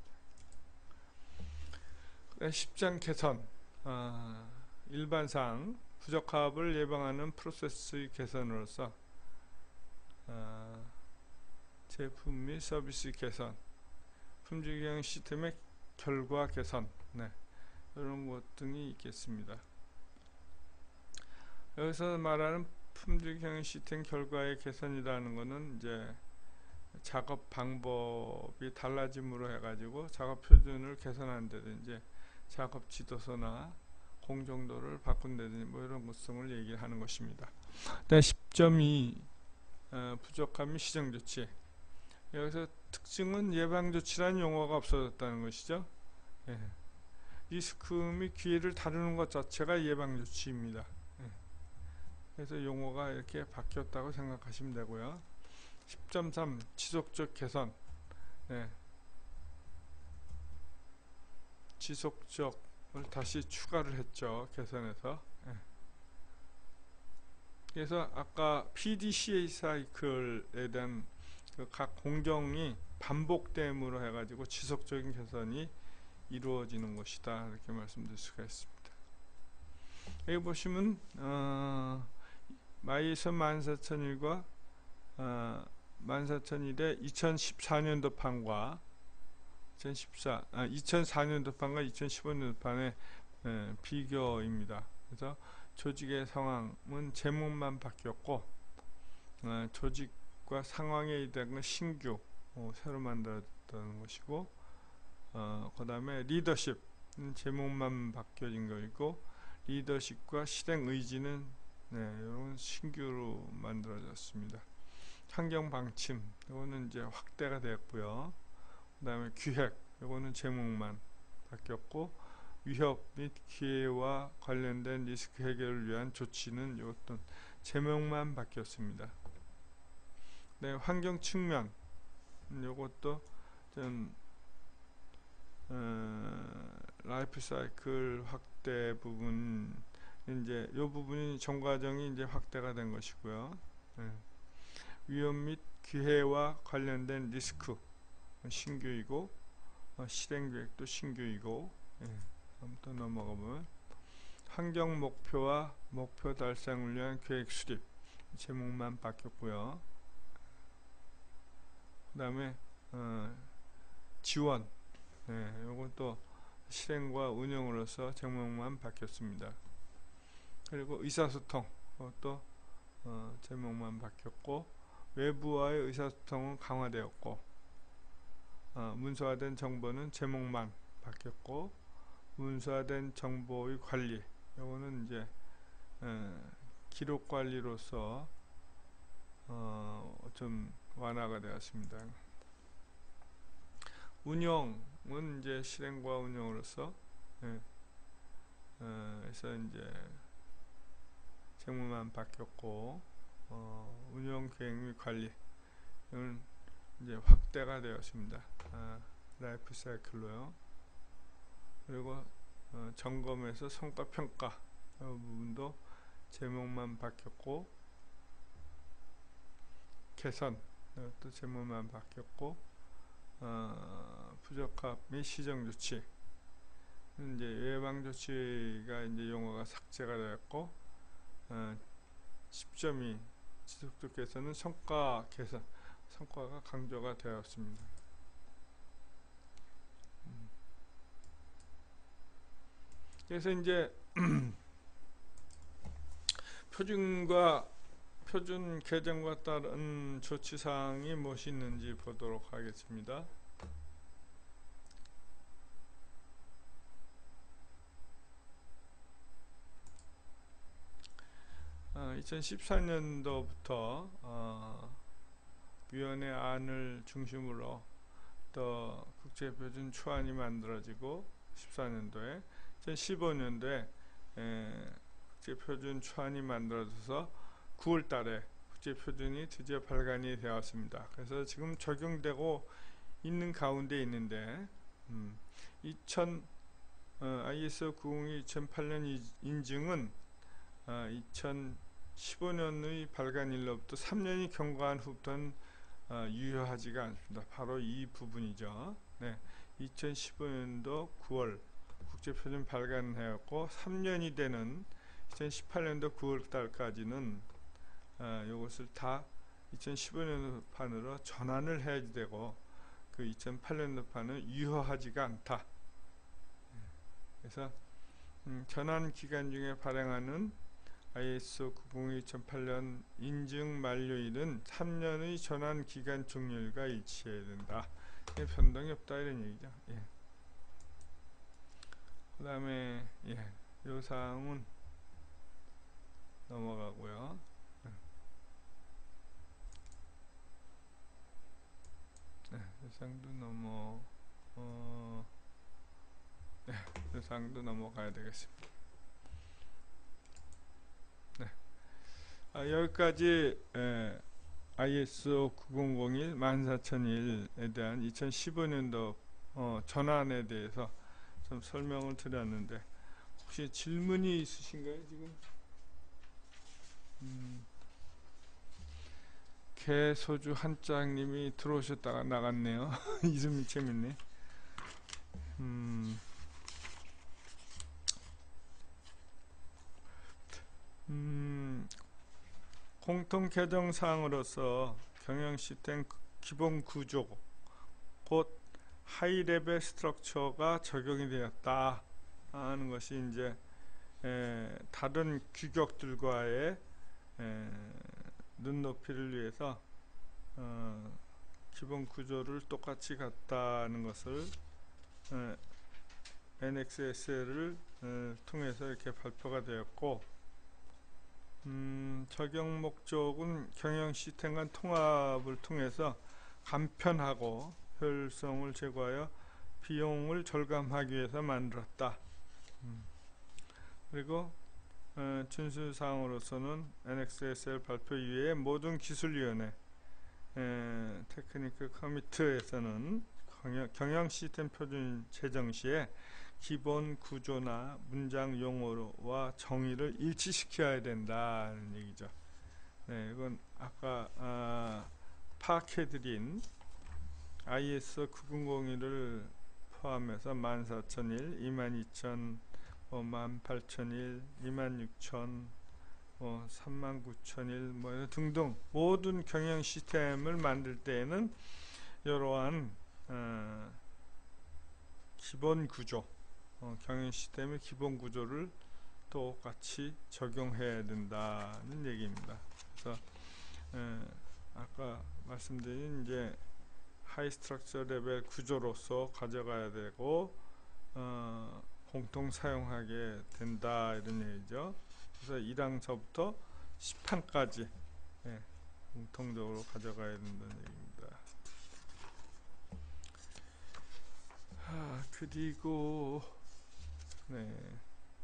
십 장 개선, 어, 일반상 부적합을 예방하는 프로세스 개선으로서 어, 제품 및 서비스 개선, 품질 경영 시스템의 결과 개선, 네, 이런 것 등이 있겠습니다. 여기서 말하는 품질 경영 시스템 결과의 개선이라는 것은 이제 작업 방법이 달라짐으로 해가지고 작업 표준을 개선한다든지 작업 지도서나 공정도를 바꾼다든지 뭐 이런 것을 얘기를 하는 것입니다. 십 점 이 어, 부족함 및 시정조치. 여기서 특징은 예방조치라는 용어가 없어졌다는 것이죠. 예. 리스크 및 기회를 다루는 것 자체가 예방조치입니다. 예. 그래서 용어가 이렇게 바뀌었다고 생각하시면 되고요. 십 점 삼 지속적 개선. 예. 지속적을 다시 추가를 했죠. 개선해서. 예. 그래서 아까 피디씨에이 사이클에 대한 그 각 공정이 반복됨으로 해가지고 지속적인 개선이 이루어지는 것이다, 이렇게 말씀드릴 수가 있습니다. 여기 보시면 어, 마이에서 만 사천일과 어, 만 사천일의 이천십사 년도 판과 이천십사, 아, 이천사 년도 판과 이천십오 년도 판의 예, 비교입니다. 그래서 조직의 상황은 제목만 바뀌었고 어, 조직과 상황에 대한 신규 어, 새로 만들었다는 것이고 어, 그 다음에 리더십 제목만 바뀌어진 것이고 리더십과 실행 의지는 네, 이런 신규로 만들어졌습니다. 환경 방침 이거는 이제 확대가 되었고요. 그 다음에 기획 이거는 제목만 바뀌었고 위협 및 기회와 관련된 리스크 해결을 위한 조치는 이것도 제목만 바뀌었습니다. 네, 환경 측면 이것도 좀 어, 라이프 사이클 확대 부분 이제 이 부분이 전 과정이 이제 확대가 된 것이고요. 네. 위험 및 기회와 관련된 리스크 신규이고 어, 실행 계획도 신규이고 예. 한번 넘어가 보면 환경 목표와 목표 달성을 위한 계획 수립 제목만 바뀌었고요. 그 다음에 어, 지원 네, 이것도 실행과 운영으로서 제목만 바뀌었습니다. 그리고 의사소통 그것도 어, 제목만 바뀌었고 외부와의 의사소통은 강화되었고 어, 문서화된 정보는 제목만 바뀌었고 문서화된 정보의 관리 이거는 이제 어, 기록 관리로서 어, 좀 완화가 되었습니다. 운영은 이제 실행과 운영으로서 예, 어, 그래서 이제 제목만 바뀌었고 어, 운영 계획 및 관리 이건 이제 확대가 되었습니다. 아, 라이프 사이클로요. 그리고 어, 점검에서 성과 평가 이 부분도 제목만 바뀌었고 개선 또 제목만 바뀌었고 어, 부적합 및 시정 조치 이제 예방 조치가 이제 용어가 삭제가 되었고 어, 십 점 이 지속적 개선은 성과 개선 성과가 강조가 되었습니다. 음. 그래서 이제 표준과 표준 개정과 따른 조치사항이 무엇이 있는지 보도록 하겠습니다. 어, 이천십사 년도부터 어, 위원회 안을 중심으로 또 국제표준 초안이 만들어지고 십사 년도에 이천십오 년도에 에, 국제표준 초안이 만들어져서 구월 달에 국제표준이 드디어 발간이 되었습니다. 그래서 지금 적용되고 있는 가운데 있는데 음, 이천 어, 아이에스오 구백이 이천팔 년 인증은 어, 이천십오 년의 발간일로부터 삼 년이 경과한 후부터는 어, 유효하지가 않습니다. 바로 이 부분이죠. 네, 이천십오 년도 구월 국제표준 발간하였고 삼 년이 되는 이천십팔 년도 구월 달까지는 어, 이것을 다 이천십오 년도 판으로 전환을 해야 되고 그 이천팔 년도 판은 유효하지가 않다. 그래서 음, 전환 기간 중에 발행하는 아이에스오 구백이 이천팔 년 인증 만료일은 삼 년의 전환 기간 종료일과 일치해야 된다. 변동이 없다 이런 얘기죠. 예. 그 다음에 예, 요 사항은 넘어가고요. 네, 이 사항도 넘어 어, 네, 이 사항도 넘어가야 되겠습니다. 네, 아, 여기까지 예, 아이에스오 구공공일 만사천일에 대한 이천십오 년도 어, 전환에 대해서 좀 설명을 드렸는데 혹시 질문이 있으신가요 지금? 음, 개소주 한짝님이 들어오셨다가 나갔네요. 이름이 재밌네. 음, 음, 공통 개정 사항으로서 경영 시스템 기본 구조 곧 하이레벨 스트럭처가 적용이 되었다 하는 것이 이제 에, 다른 규격들과의 에, 눈높이를 위해서 어, 기본 구조를 똑같이 갖다는 것을 에, 엔엑스에스엘을 에, 통해서 이렇게 발표가 되었고, 음, 적용 목적은 경영 시스템 간 통합을 통해서 간편하고 효율성을 제고하여 비용을 절감하기 위해서 만들었다. 음. 그리고 어, 준수사항으로서는 엔엑스에스엘 발표 이외에 모든 기술위원회 에, 테크니컬 커미트에서는 경영, 경영 시스템 표준 제정 시에 기본 구조나 문장 용어와 정의를 일치시켜야 된다는 얘기죠. 네, 이건 아까 아, 파악해드린 아이에스오 구공공일을 포함해서 만 사천일, 이만 이천, 뭐 만 팔천일, 이만 육천, 뭐 삼만 구천일 뭐 등등 모든 경영 시스템을 만들 때에는 이러한 어, 기본 구조, 어, 경영 시스템의 기본 구조를 똑같이 적용해야 된다는 얘기입니다. 그래서 에, 아까 말씀드린 이제 하이 스트럭처 레벨 구조로서 가져가야 되고 어, 공통 사용하게 된다 이런 얘기죠. 그래서 일 항서부터 십 항까지 예, 공통적으로 가져가야 된다는 얘기입니다. 아, 그리고 네,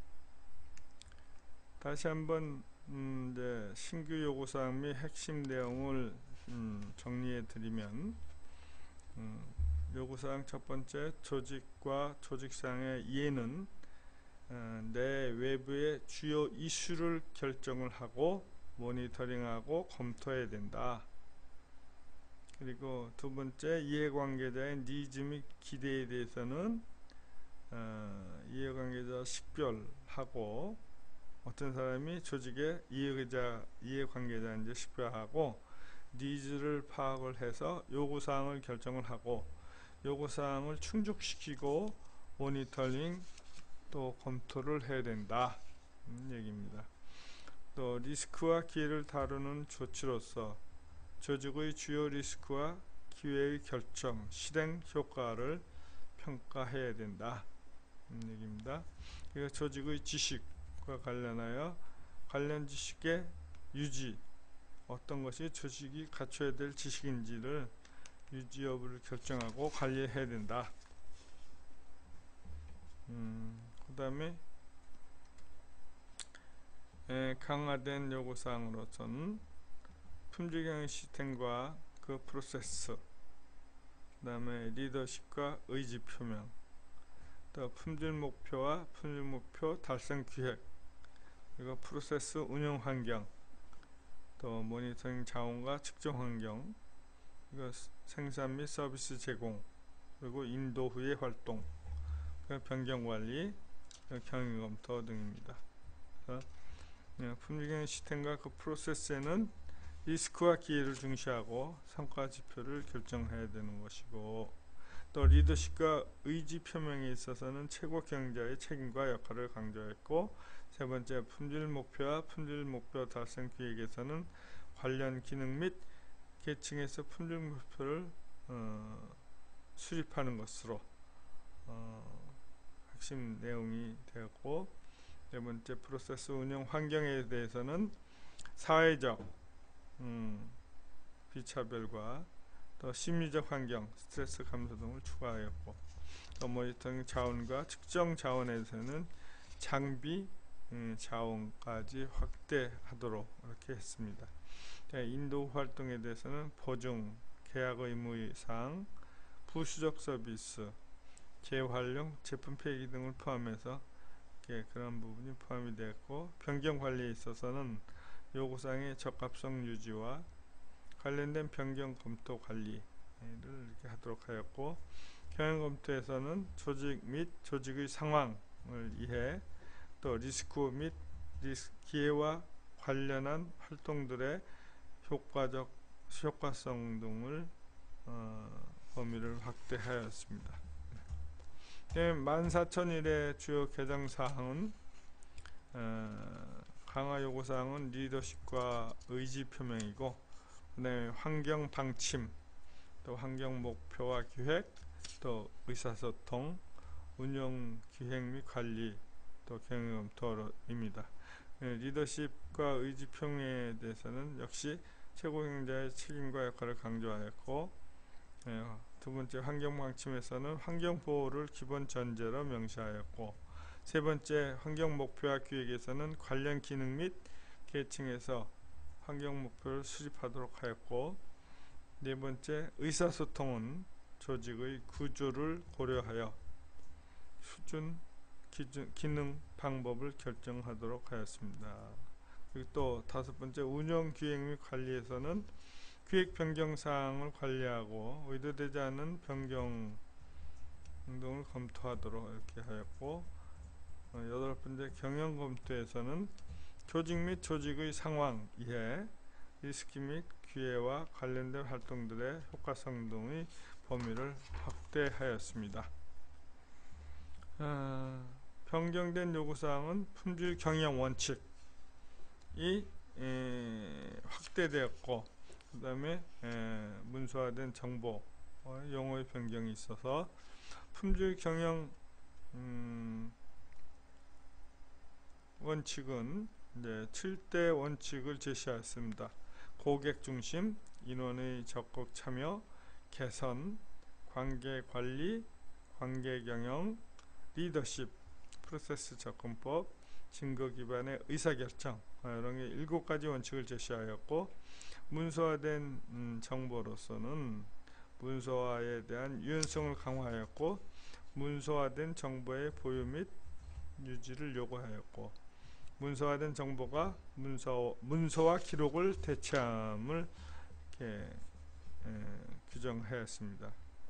다시 한번 음, 이제 신규 요구사항 및 핵심 내용을 음, 정리해 드리면 음, 요구사항 첫 번째, 조직과 조직상의 이해는 어, 내 외부의 주요 이슈를 결정을 하고 모니터링하고 검토해야 된다. 그리고 두 번째, 이해관계자의 니즈 및 기대에 대해서는 어, 이해관계자 식별하고 어떤 사람이 조직의 이해자, 이해관계자인지 식별하고 니즈를 파악을 해서 요구사항을 결정을 하고 요구사항을 충족시키고 모니터링 또 검토를 해야 된다 음, 얘기입니다. 또 리스크와 기회를 다루는 조치로서 조직의 주요 리스크와 기회의 결정, 실행 효과를 평가해야 된다 음, 얘기입니다. 그리고 조직의 지식과 관련하여 관련 지식의 유지, 어떤 것이 조직이 갖춰야 될 지식인지를 유지 여부를 결정하고 관리해야 된다. 음, 그 다음에 강화된 요구사항으로서는 품질경영 시스템과 그 프로세스, 그 다음에 리더십과 의지 표명, 또 품질 목표와 품질 목표 달성 기획, 그리고 프로세스 운영 환경, 또 모니터링 자원과 측정 환경, 그리고 생산 및 서비스 제공, 그리고 인도 후의 활동, 변경 관리, 경영 검토 등입니다. 품질경영 시스템과 그 프로세스에는 리스크와 기회를 중시하고 성과 지표를 결정해야 되는 것이고, 또 리더십과 의지 표명에 있어서는 최고 경영자의 책임과 역할을 강조했고, 세 번째 품질 목표와 품질 목표 달성 기획에서는 관련 기능 및 계층에서 품질 목표를 어, 수립하는 것으로 어, 핵심 내용이 되었고, 네 번째 프로세스 운영 환경에 대해서는 사회적 음, 비차별과 또 심리적 환경, 스트레스 감소 등을 추가하였고, 또 모니터링 자원과 측정 자원에서는 장비 음, 자원까지 확대하도록 이렇게 했습니다. 네, 인도 활동에 대해서는 보증, 계약 의무사항, 부수적 서비스, 재활용, 제품 폐기 등을 포함해서 예, 그런 부분이 포함이 되었고, 변경 관리에 있어서는 요구사항의 적합성 유지와 관련된 변경 검토 관리를 이렇게 하도록 하였고, 경영 검토에서는 조직 및 조직의 상황을 이해, 또 리스크 및 리스크 기회와 관련한 활동들의 효과적 효과성 등을 어, 범위를 확대하였습니다. 네, 만 사천 일의 주요 개정 사항은 어, 강화 요구 사항은 리더십과 의지 표명이고, 그다음에 환경 방침, 또 환경 목표와 기획, 또 의사소통, 운영 기획 및 관리, 또 경영 검토입니다. 네, 리더십과 의지 표명에 대해서는 역시 최고 경영자의 책임과 역할을 강조하였고, 네, 두 번째 환경 방침에서는 환경 보호를 기본 전제로 명시하였고, 세 번째 환경 목표와 기획에서는 관련 기능 및 계층에서 환경 목표를 수립하도록 하였고, 네 번째 의사소통은 조직의 구조를 고려하여 수준, 기준, 기능, 방법을 결정하도록 하였습니다. 그리고 또 다섯 번째 운영 기획 및 관리에서는 기획 변경 사항을 관리하고 의도되지 않은 변경 행동을 검토하도록 이렇게 하였고, 어, 여덟 번째 경영 검토에서는 조직 및 조직의 상황 이해, 리스크 및 기회와 관련된 활동들의 효과성 등의 범위를 확대하였습니다. 어, 변경된 요구사항은 품질 경영 원칙이 에, 확대되었고, 그 다음에 문서화된 정보, 어, 용어의 변경이 있어서 품질 경영 음, 원칙은 이제 칠 대 원칙을 제시하였습니다. 고객 중심, 인원의 적극 참여, 개선, 관계 관리, 관계 경영, 리더십, 프로세스 접근법, 증거 기반의 의사결정, 이런 게 일곱 가지 원칙을 제시하였고, 문서화된 음, 정보로서는 문서화에 대한 유연성을 강화하였고, 문서화된 정보의 보유 및 유지를 요구하였고, 문서화된 정보가 문서, 문서와 기록을 대체함을 이렇게 에, 규정하였습니다.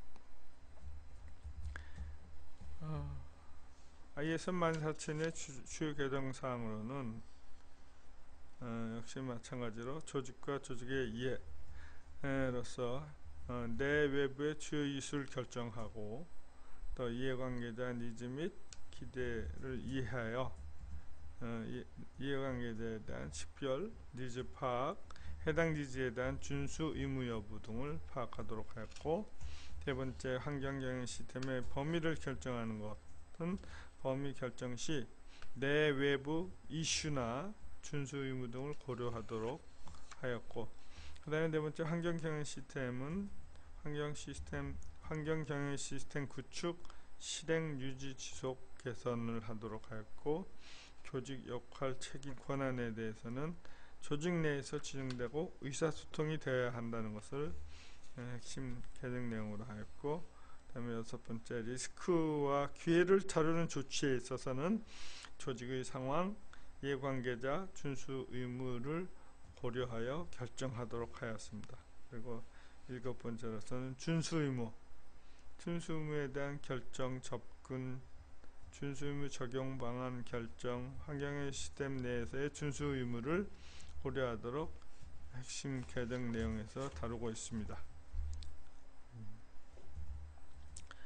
어, 아이에스 만 사천의 주요 개정 사항으로는 어, 역시 마찬가지로 조직과 조직의 이해로서 어, 내 외부의 주요 이슈를 결정하고, 또 이해관계자 니즈 및 기대를 이해하여 어, 이, 이해관계자에 대한 식별, 니즈 파악, 해당 니즈에 대한 준수 의무 여부 등을 파악하도록 하였고, 세 번째 환경 경영 시스템의 범위를 결정하는 것은 범위 결정 시 내 외부 이슈나 준수 의무 등을 고려하도록 하였고, 그 다음에 네 번째 환경 경영 시스템은 환경 시스템 환경 경영 시스템 구축, 실행, 유지, 지속, 개선을 하도록 하였고, 조직 역할, 책임, 권한에 대해서는 조직 내에서 지정되고 의사소통이 되어야 한다는 것을 핵심 개정 내용으로 하였고, 그 다음에 여섯 번째 리스크와 기회를 다루는 조치에 있어서는 조직의 상황, 이해관계자, 준수 의무를 고려하여 결정하도록 하였습니다. 그리고 일곱 번째로서는 준수 의무, 준수 의무에 대한 결정, 접근, 준수 의무 적용 방안 결정, 환경의 시스템 내에서의 준수 의무를 고려하도록 핵심 개정 내용에서 다루고 있습니다.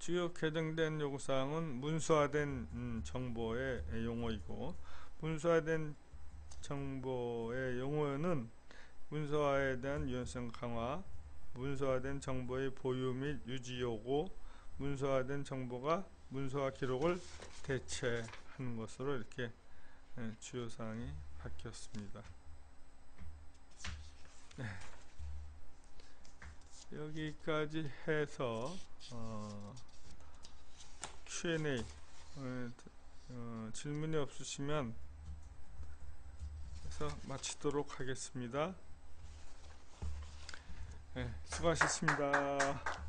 주요 개정된 요구사항은 문서화된 음, 정보의 용어이고, 문서화된 정보의 용어는 문서화에 대한 유연성 강화, 문서화된 정보의 보유 및 유지 요구, 문서화된 정보가 문서화 기록을 대체하는 것으로 이렇게 주요 사항이 바뀌었습니다. 네. 여기까지 해서 어, 큐 앤 에이 어, 어, 질문이 없으시면 해서 마치도록 하겠습니다. 네, 수고하셨습니다.